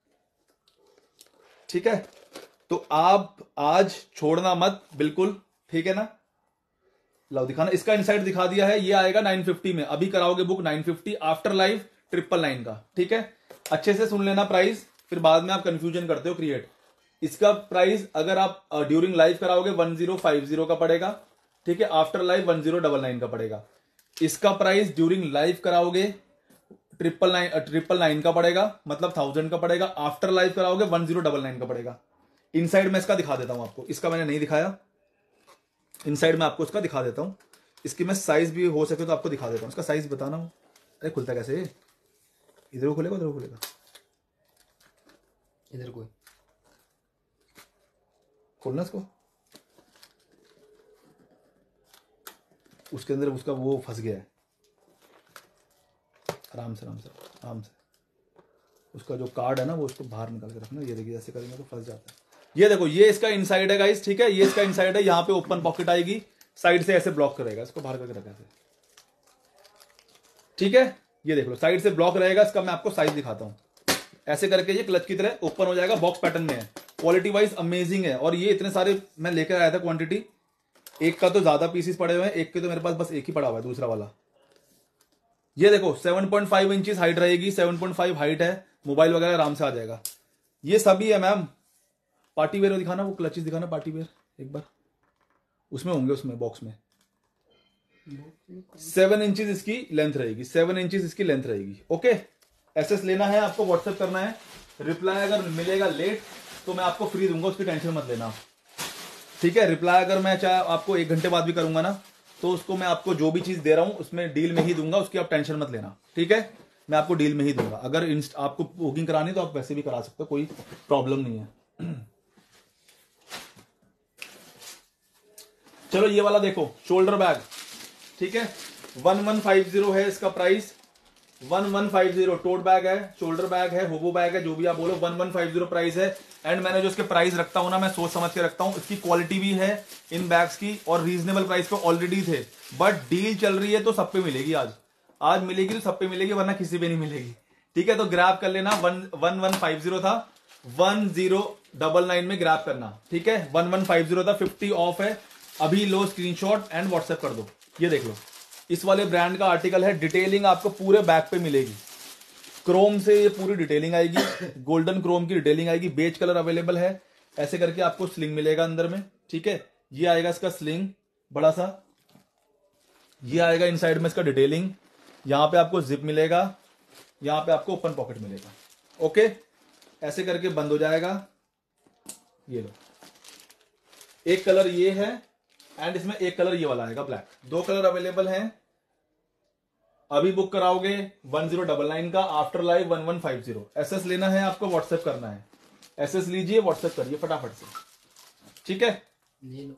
S1: ठीक है। तो आप आज छोड़ना मत बिल्कुल, ठीक है ना। लो दिखाना, इसका इनसाइड दिखा दिया है, ये आएगा 950 में, अभी कराओगे बुक 950, आफ्टर लाइव 999 का, ठीक है। अच्छे से सुन लेना प्राइस, फिर बाद में आप कंफ्यूजन करते हो क्रिएट। इसका प्राइस अगर आप ड्यूरिंग लाइव कराओगे 1050 का पड़ेगा, ठीक है, आफ्टर लाइव 1099 का पड़ेगा। इसका प्राइस ड्यूरिंग लाइव कराओगे 999 का पड़ेगा, मतलब 1000 का पड़ेगा, आफ्टर लाइव कराओगे 1099 का पड़ेगा। इनसाइड में इसका दिखा देता हूं आपको, इसका मैंने नहीं दिखाया, इनसाइड में आपको इसका दिखा देता हूं, इसकी मैं साइज भी हो सके तो आपको दिखा देता हूं, इसका साइज बताना हूं। अरे खुलता कैसे, इधर को खुलेगा उधर को खुलेगा,
S2: इधर कोई
S1: खोलना इसको, उसके अंदर उसका वो फंस गया है, आराम से आराम से आराम से, उसका जो कार्ड है ना वो उसको बाहर निकाल के रखना, ये देखिए ऐसे करेंगे तो फंस जाता है। ये देखो ये इसका इनसाइड है गाइस, ठीक है, ये इसका इनसाइड है, यहां पे ओपन पॉकेट आएगी, साइड से ऐसे ब्लॉक करेगा, इसको बाहर करके रखा है, ठीक है। ये देख लो साइड से ब्लॉक रहेगा, इसका मैं आपको साइज दिखाता हूं, ऐसे करके ये क्लच की तरह ओपन हो जाएगा, बॉक्स पैटर्न में है, क्वालिटी वाइज अमेजिंग है। और ये इतने सारे मैं लेकर आया था क्वांटिटी, एक का तो ज्यादा पीसेस पड़े हुए हैं, एक के तो मेरे पास बस एक ही पड़ा हुआ है, दूसरा वाला। ये देखो 7.5 इंचेस हाइट रहेगी, 7.5 हाइट है, मोबाइल वगैरह आराम से आ जाएगा। ये सभी है मैम, पार्टी वेयर दिखाना, वो क्लचेस दिखाना पार्टी वेयर एक बार, उसमें होंगे, उसमें बॉक्स में 7 इंचेस इसकी लेंथ रहेगी, 7 इंचेस इसकी लेंथ रहेगी, ओके। एसएस लेना है आपको, व्हाट्सएप करना है, रिप्लाई अगर मिलेगा लेट तो मैं आपको फ्री दूंगा, उसकी टेंशन मत लेना, ठीक है। रिप्लाई अगर मैं चाहे आपको 1 घंटे बाद भी करूंगा ना, तो उसको मैं आपको जो भी चीज दे रहा हूं उसमें डील में ही दूंगा, उसकी आप टेंशन मत लेना, ठीक है। मैं आपको डील में ही दूंगा, अगर आपको बुकिंग करानी तो आप वैसे भी करा सकते हो, कोई प्रॉब्लम नहीं है। चलो ये वाला देखो, शोल्डर बैग, ठीक है, 1150 है इसका प्राइस, 1150 टोट बैग है, शोल्डर बैग है, होबो बैग है, जो भी आप बोलो, 1150 प्राइस है। एंड मैंने जो इसके प्राइस रखता हूं ना, मैं सोच समझ के रखता हूं, इसकी क्वालिटी भी है इन बैग्स की, और रीजनेबल प्राइस पे ऑलरेडी थे, बट डील चल रही है तो सब पे मिलेगी, आज मिलेगी तो सब पे मिलेगी, वरना किसी पे नहीं मिलेगी, ठीक है। तो ग्रैब कर लेना, 1150 था, 1099 में ग्रैब करना, ठीक है, 1150 था, 50 ऑफ है, अभी लो स्क्रीनशॉट एंड व्हाट्सएप कर दो। ये देख लो, इस वाले ब्रांड का आर्टिकल है, डिटेलिंग आपको पूरे बैग पे मिलेगी, क्रोम से ये पूरी डिटेलिंग आएगी, गोल्डन क्रोम की डिटेलिंग आएगी, बेज कलर अवेलेबल है, ऐसे करके आपको स्लिंग मिलेगा अंदर में, ठीक है। ये आएगा इसका स्लिंग बड़ा सा, ये आएगा इनसाइड में इसका डिटेलिंग, यहां पे आपको जिप मिलेगा, यहां पे आपको ओपन पॉकेट मिलेगा, ओके। ऐसे करके बंद हो जाएगा, ये लो, एक कलर ये है, एंड इसमें एक कलर ये वाला आएगा ब्लैक, 2 कलर अवेलेबल हैं। अभी बुक कराओगे 1099 का, आफ्टर लाइव 1150। एसएस लेना है आपको, व्हाट्सएप करना है, एसएस लीजिए, व्हाट्सएप करिए फटाफट से, ठीक है।
S2: ले लो,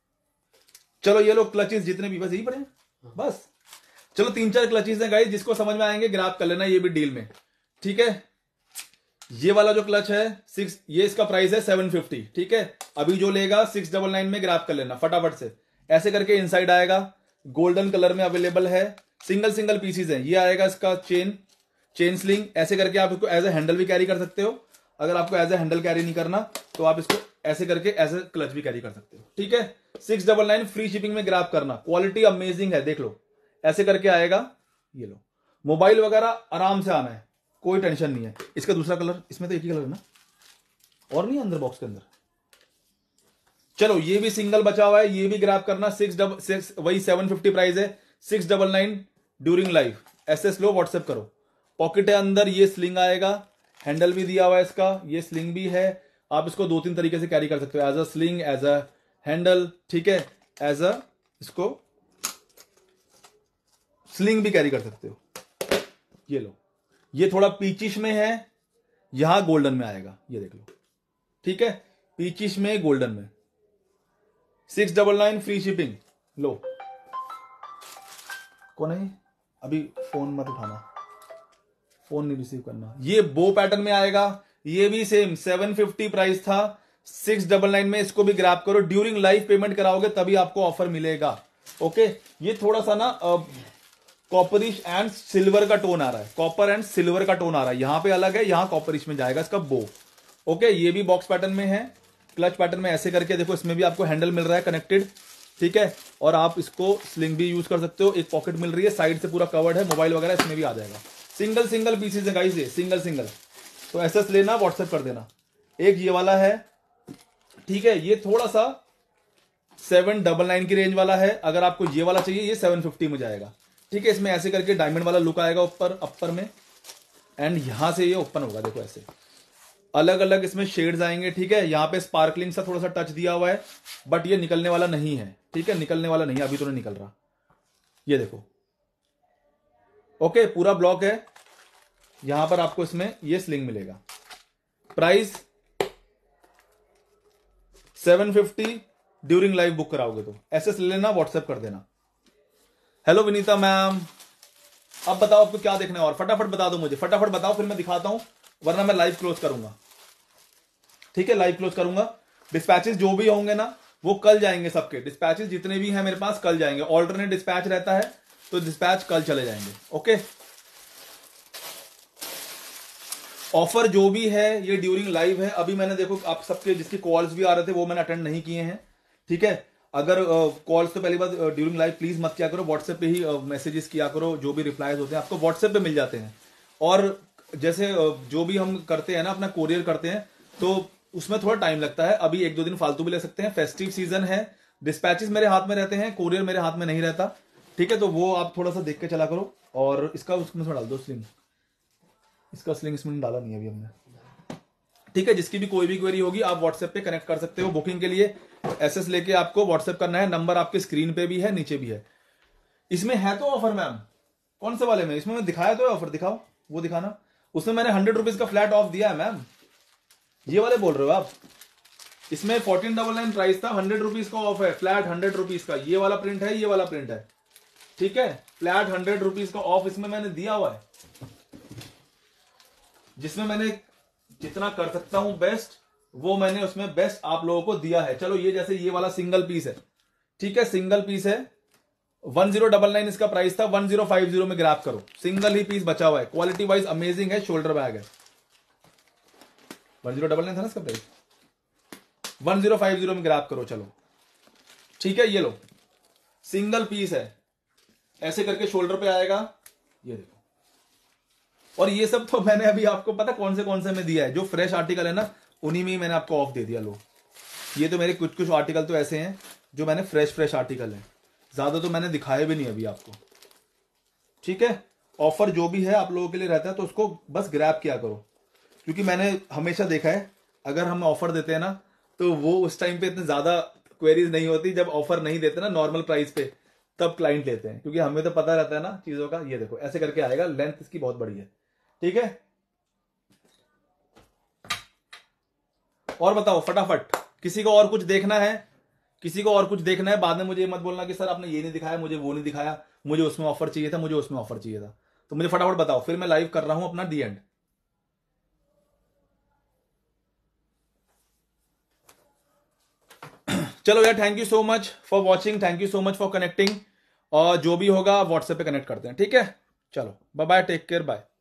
S1: चलो ये लो क्लचेस जितने भी, बस यही पड़े हैं बस। चलो 3-4 क्लचेस हैं गाइस, जिसको समझ में आएंगे ग्रैब कर लेना, ये भी डील में, ठीक है। ये वाला जो क्लच है 6, ये इसका प्राइस है 750, ठीक है। अभी जो लेगा 699 में ग्रैब कर लेना फटाफट से। ऐसे करके इनसाइड आएगा, गोल्डन कलर में अवेलेबल है, सिंगल पीसीज है। ये आएगा इसका चेन स्लिंग, ऐसे करके आप इसको एज ए हैंडल भी कैरी कर सकते हो। अगर आपको एज ए हैंडल कैरी नहीं करना तो आप इसको ऐसे करके एज ए क्लच भी कैरी कर सकते हो, ठीक है। 699 फ्री शिपिंग में ग्रैब करना, क्वालिटी अमेजिंग है, देख लो, ऐसे करके आएगा। ये लो, मोबाइल वगैरह आराम से आना है, कोई टेंशन नहीं है। इसका दूसरा कलर, इसमें तो एक ही कलर है ना, और नहीं है अंदर बॉक्स के अंदर। चलो ये भी सिंगल बचा हुआ है, ये भी ग्रैब करना, 6 वही 750 प्राइस है, 699 ड्यूरिंग लाइव। एसएस लो, व्हाट्सएप करो। पॉकेट है अंदर, ये स्लिंग आएगा, हैंडल भी दिया हुआ है इसका, ये स्लिंग भी है। आप इसको 2-3 तरीके से कैरी कर सकते हो, as a sling, as a handle, ठीक है, एज अ इसको स्लिंग भी कैरी कर सकते हो। ये लो, ये थोड़ा पीचिश में है, यहां गोल्डन में आएगा, ये देख लो, ठीक है, पीचिश में, गोल्डन में 699 फ्री शिपिंग। लो, कौन है? अभी फोन मत उठाना, फोन नहीं रिसीव करना। ये बो पैटर्न में आएगा, ये भी सेम 750 प्राइस था, 699 में। इसको भी ग्रैब करो, ड्यूरिंग लाइव पेमेंट कराओगे तभी आपको ऑफर मिलेगा। ओके, ये थोड़ा सा ना कॉपरिश एंड सिल्वर का टोन आ रहा है, कॉपर एंड सिल्वर का टोन आ रहा है, यहां पे अलग है, यहां कॉपरिश में जाएगा इसका बो। ओके, ये भी बॉक्स पैटर्न में है, क्लच पैटर्न में ऐसे करके देखो, इसमें भी आपको हैंडल मिल रहा है कनेक्टेड, ठीक है, और आप इसको स्लिंग भी यूज कर सकते हो, एक पॉकेट मिल रही है, साइड से पूरा कवर्ड है, मोबाइल वगैरह इसमें भी आ जाएगा। सिंगल सिंगल पीसेज है गाइस, ये सिंगल सिंगल, तो एसएस लेना, व्हाट्सएप कर देना। एक ये वाला है, ठीक है, ये थोड़ा सा 799 की रेंज वाला है, अगर आपको ये वाला चाहिए ये 750 में जाएगा, ठीक है। इसमें ऐसे करके डायमंड वाला लुक आएगा ऊपर अपर में, एंड यहां से ये ओपन होगा, देखो ऐसे अलग अलग इसमें शेड्स आएंगे, ठीक है। यहाँ पे स्पार्कलिंग सा थोड़ा सा टच दिया हुआ है, बट ये निकलने वाला नहीं है, ठीक है, निकलने वाला नहीं है, अभी तो नहीं निकल रहा, ये देखो। ओके, पूरा ब्लॉक है, यहां पर आपको इसमें ये स्लिंग मिलेगा। प्राइस 750 ड्यूरिंग लाइव बुक कराओगे तो। एसएस ले लेना, व्हाट्सएप कर देना। हेलो विनीता मैम, अब बताओ आपको क्या देखना है, और फटाफट बता दो मुझे, फटाफट बताओ, फिर मैं दिखाता हूं, वरना मैं लाइव क्लोज करूंगा, ठीक है, लाइव क्लोज करूंगा। डिस्पैचेस जो भी होंगे ना वो कल जाएंगे, सबके डिस्पैचेस जितने भी हैं मेरे पास कल जाएंगे, ऑल्टरनेट डिस्पैच रहता है तो डिस्पैच कल चले जाएंगे। ओके, ऑफर जो भी है ये ड्यूरिंग लाइव है। अभी मैंने देखो आप सबके जिसके कॉल्स भी आ रहे थे वो मैंने अटेंड नहीं किए हैं, ठीक है। अगर कॉल्स तो पहली बात ड्यूरिंग लाइव प्लीज मत किया करो, व्हाट्सएप पे ही मैसेजेस किया करो, जो भी रिप्लाईज होते हैं आपको व्हाट्सएप पे मिल जाते हैं। और जैसे जो भी हम करते हैं ना, अपना कोरियर करते हैं, तो उसमें थोड़ा टाइम लगता है, अभी 1-2 दिन फालतू भी ले सकते हैं, फेस्टिव सीजन है, डिस्पैचेस मेरे हाथ में रहते हैं, कोरियर मेरे हाथ में नहीं रहता, ठीक है। तो वो आप थोड़ा सा देख के चला करो। और इसका उसमें थोड़ा डाल दो स्लिंग, इसका स्लिंग इसमें डाला नहीं है अभी हमने, ठीक है। जिसकी भी कोई भी क्वेरी होगी आप व्हाट्सएप पे कनेक्ट कर सकते हो। बुकिंग के लिए एसएस लेके आपको व्हाट्सएप करना है, नंबर आपके स्क्रीन पे भी है, नीचे भी है। इसमें है तो ऑफर मैम, कौन से वाले में? इसमें मैं दिखाया तो है ऑफर, दिखाओ वो दिखाना। उसमें मैंने 100 रुपीज का फ्लैट ऑफ दिया है मैम, ये वाले बोल रहे हो आप? इसमें 1499 प्राइस था, 100 रुपीज का ऑफ है, फ्लैट 100 रुपीज का। ये वाला प्रिंट है, ये वाला प्रिंट है, ठीक है, फ्लैट 100 रुपीज का ऑफ इसमें मैंने दिया हुआ है, जिसमें मैंने जितना कर सकता हूं बेस्ट वो मैंने उसमें बेस्ट आप लोगों को दिया है। चलो, ये जैसे ये वाला सिंगल पीस है, ठीक है, सिंगल पीस है, 1099 इसका प्राइस था, 1050 में ग्रैब करो, सिंगल ही पीस बचा हुआ है, क्वालिटी वाइज अमेजिंग है, शोल्डर बैग है। 1099 था ना इसका प्राइस, 1050 में ग्रैब करो, चलो ठीक है। ये लो, सिंगल पीस है, ऐसे करके शोल्डर पे आएगा, ये देखो। और ये सब तो मैंने अभी आपको पता कौन से में दिया है, जो फ्रेश आर्टिकल है ना उन्हीं में ही मैंने आपको ऑफ दे दिया। लो, ये तो मेरे कुछ आर्टिकल तो ऐसे हैं जो मैंने फ्रेश आर्टिकल है, ज्यादा तो मैंने दिखाए भी नहीं अभी आपको, ठीक है। ऑफर जो भी है आप लोगों के लिए रहता है तो उसको बस ग्रैब किया करो, क्योंकि मैंने हमेशा देखा है अगर हम ऑफर देते हैं ना तो वो उस टाइम पे इतने ज्यादा क्वेरीज नहीं होती, जब ऑफर नहीं देते ना नॉर्मल प्राइस पे तब क्लाइंट लेते हैं, क्योंकि हमें तो पता रहता है ना चीजों का। ये देखो ऐसे करके आएगा, लेंथ इसकी बहुत बड़ी है, ठीक है। और बताओ फटाफट, किसी को और कुछ देखना है? किसी को और कुछ देखना है? बाद में मुझे मत बोलना कि सर आपने ये नहीं दिखाया, मुझे वो नहीं दिखाया, मुझे उसमें ऑफर चाहिए था, मुझे उसमें ऑफर चाहिए था। तो मुझे फटाफट बताओ, फिर मैं लाइव कर रहा हूं अपना डी एंड। चलो यार, thank you so much for watching, thank you so much for connecting, और जो भी होगा व्हाट्सएप पे कनेक्ट करते हैं, ठीक है। चलो bye bye, take care, bye.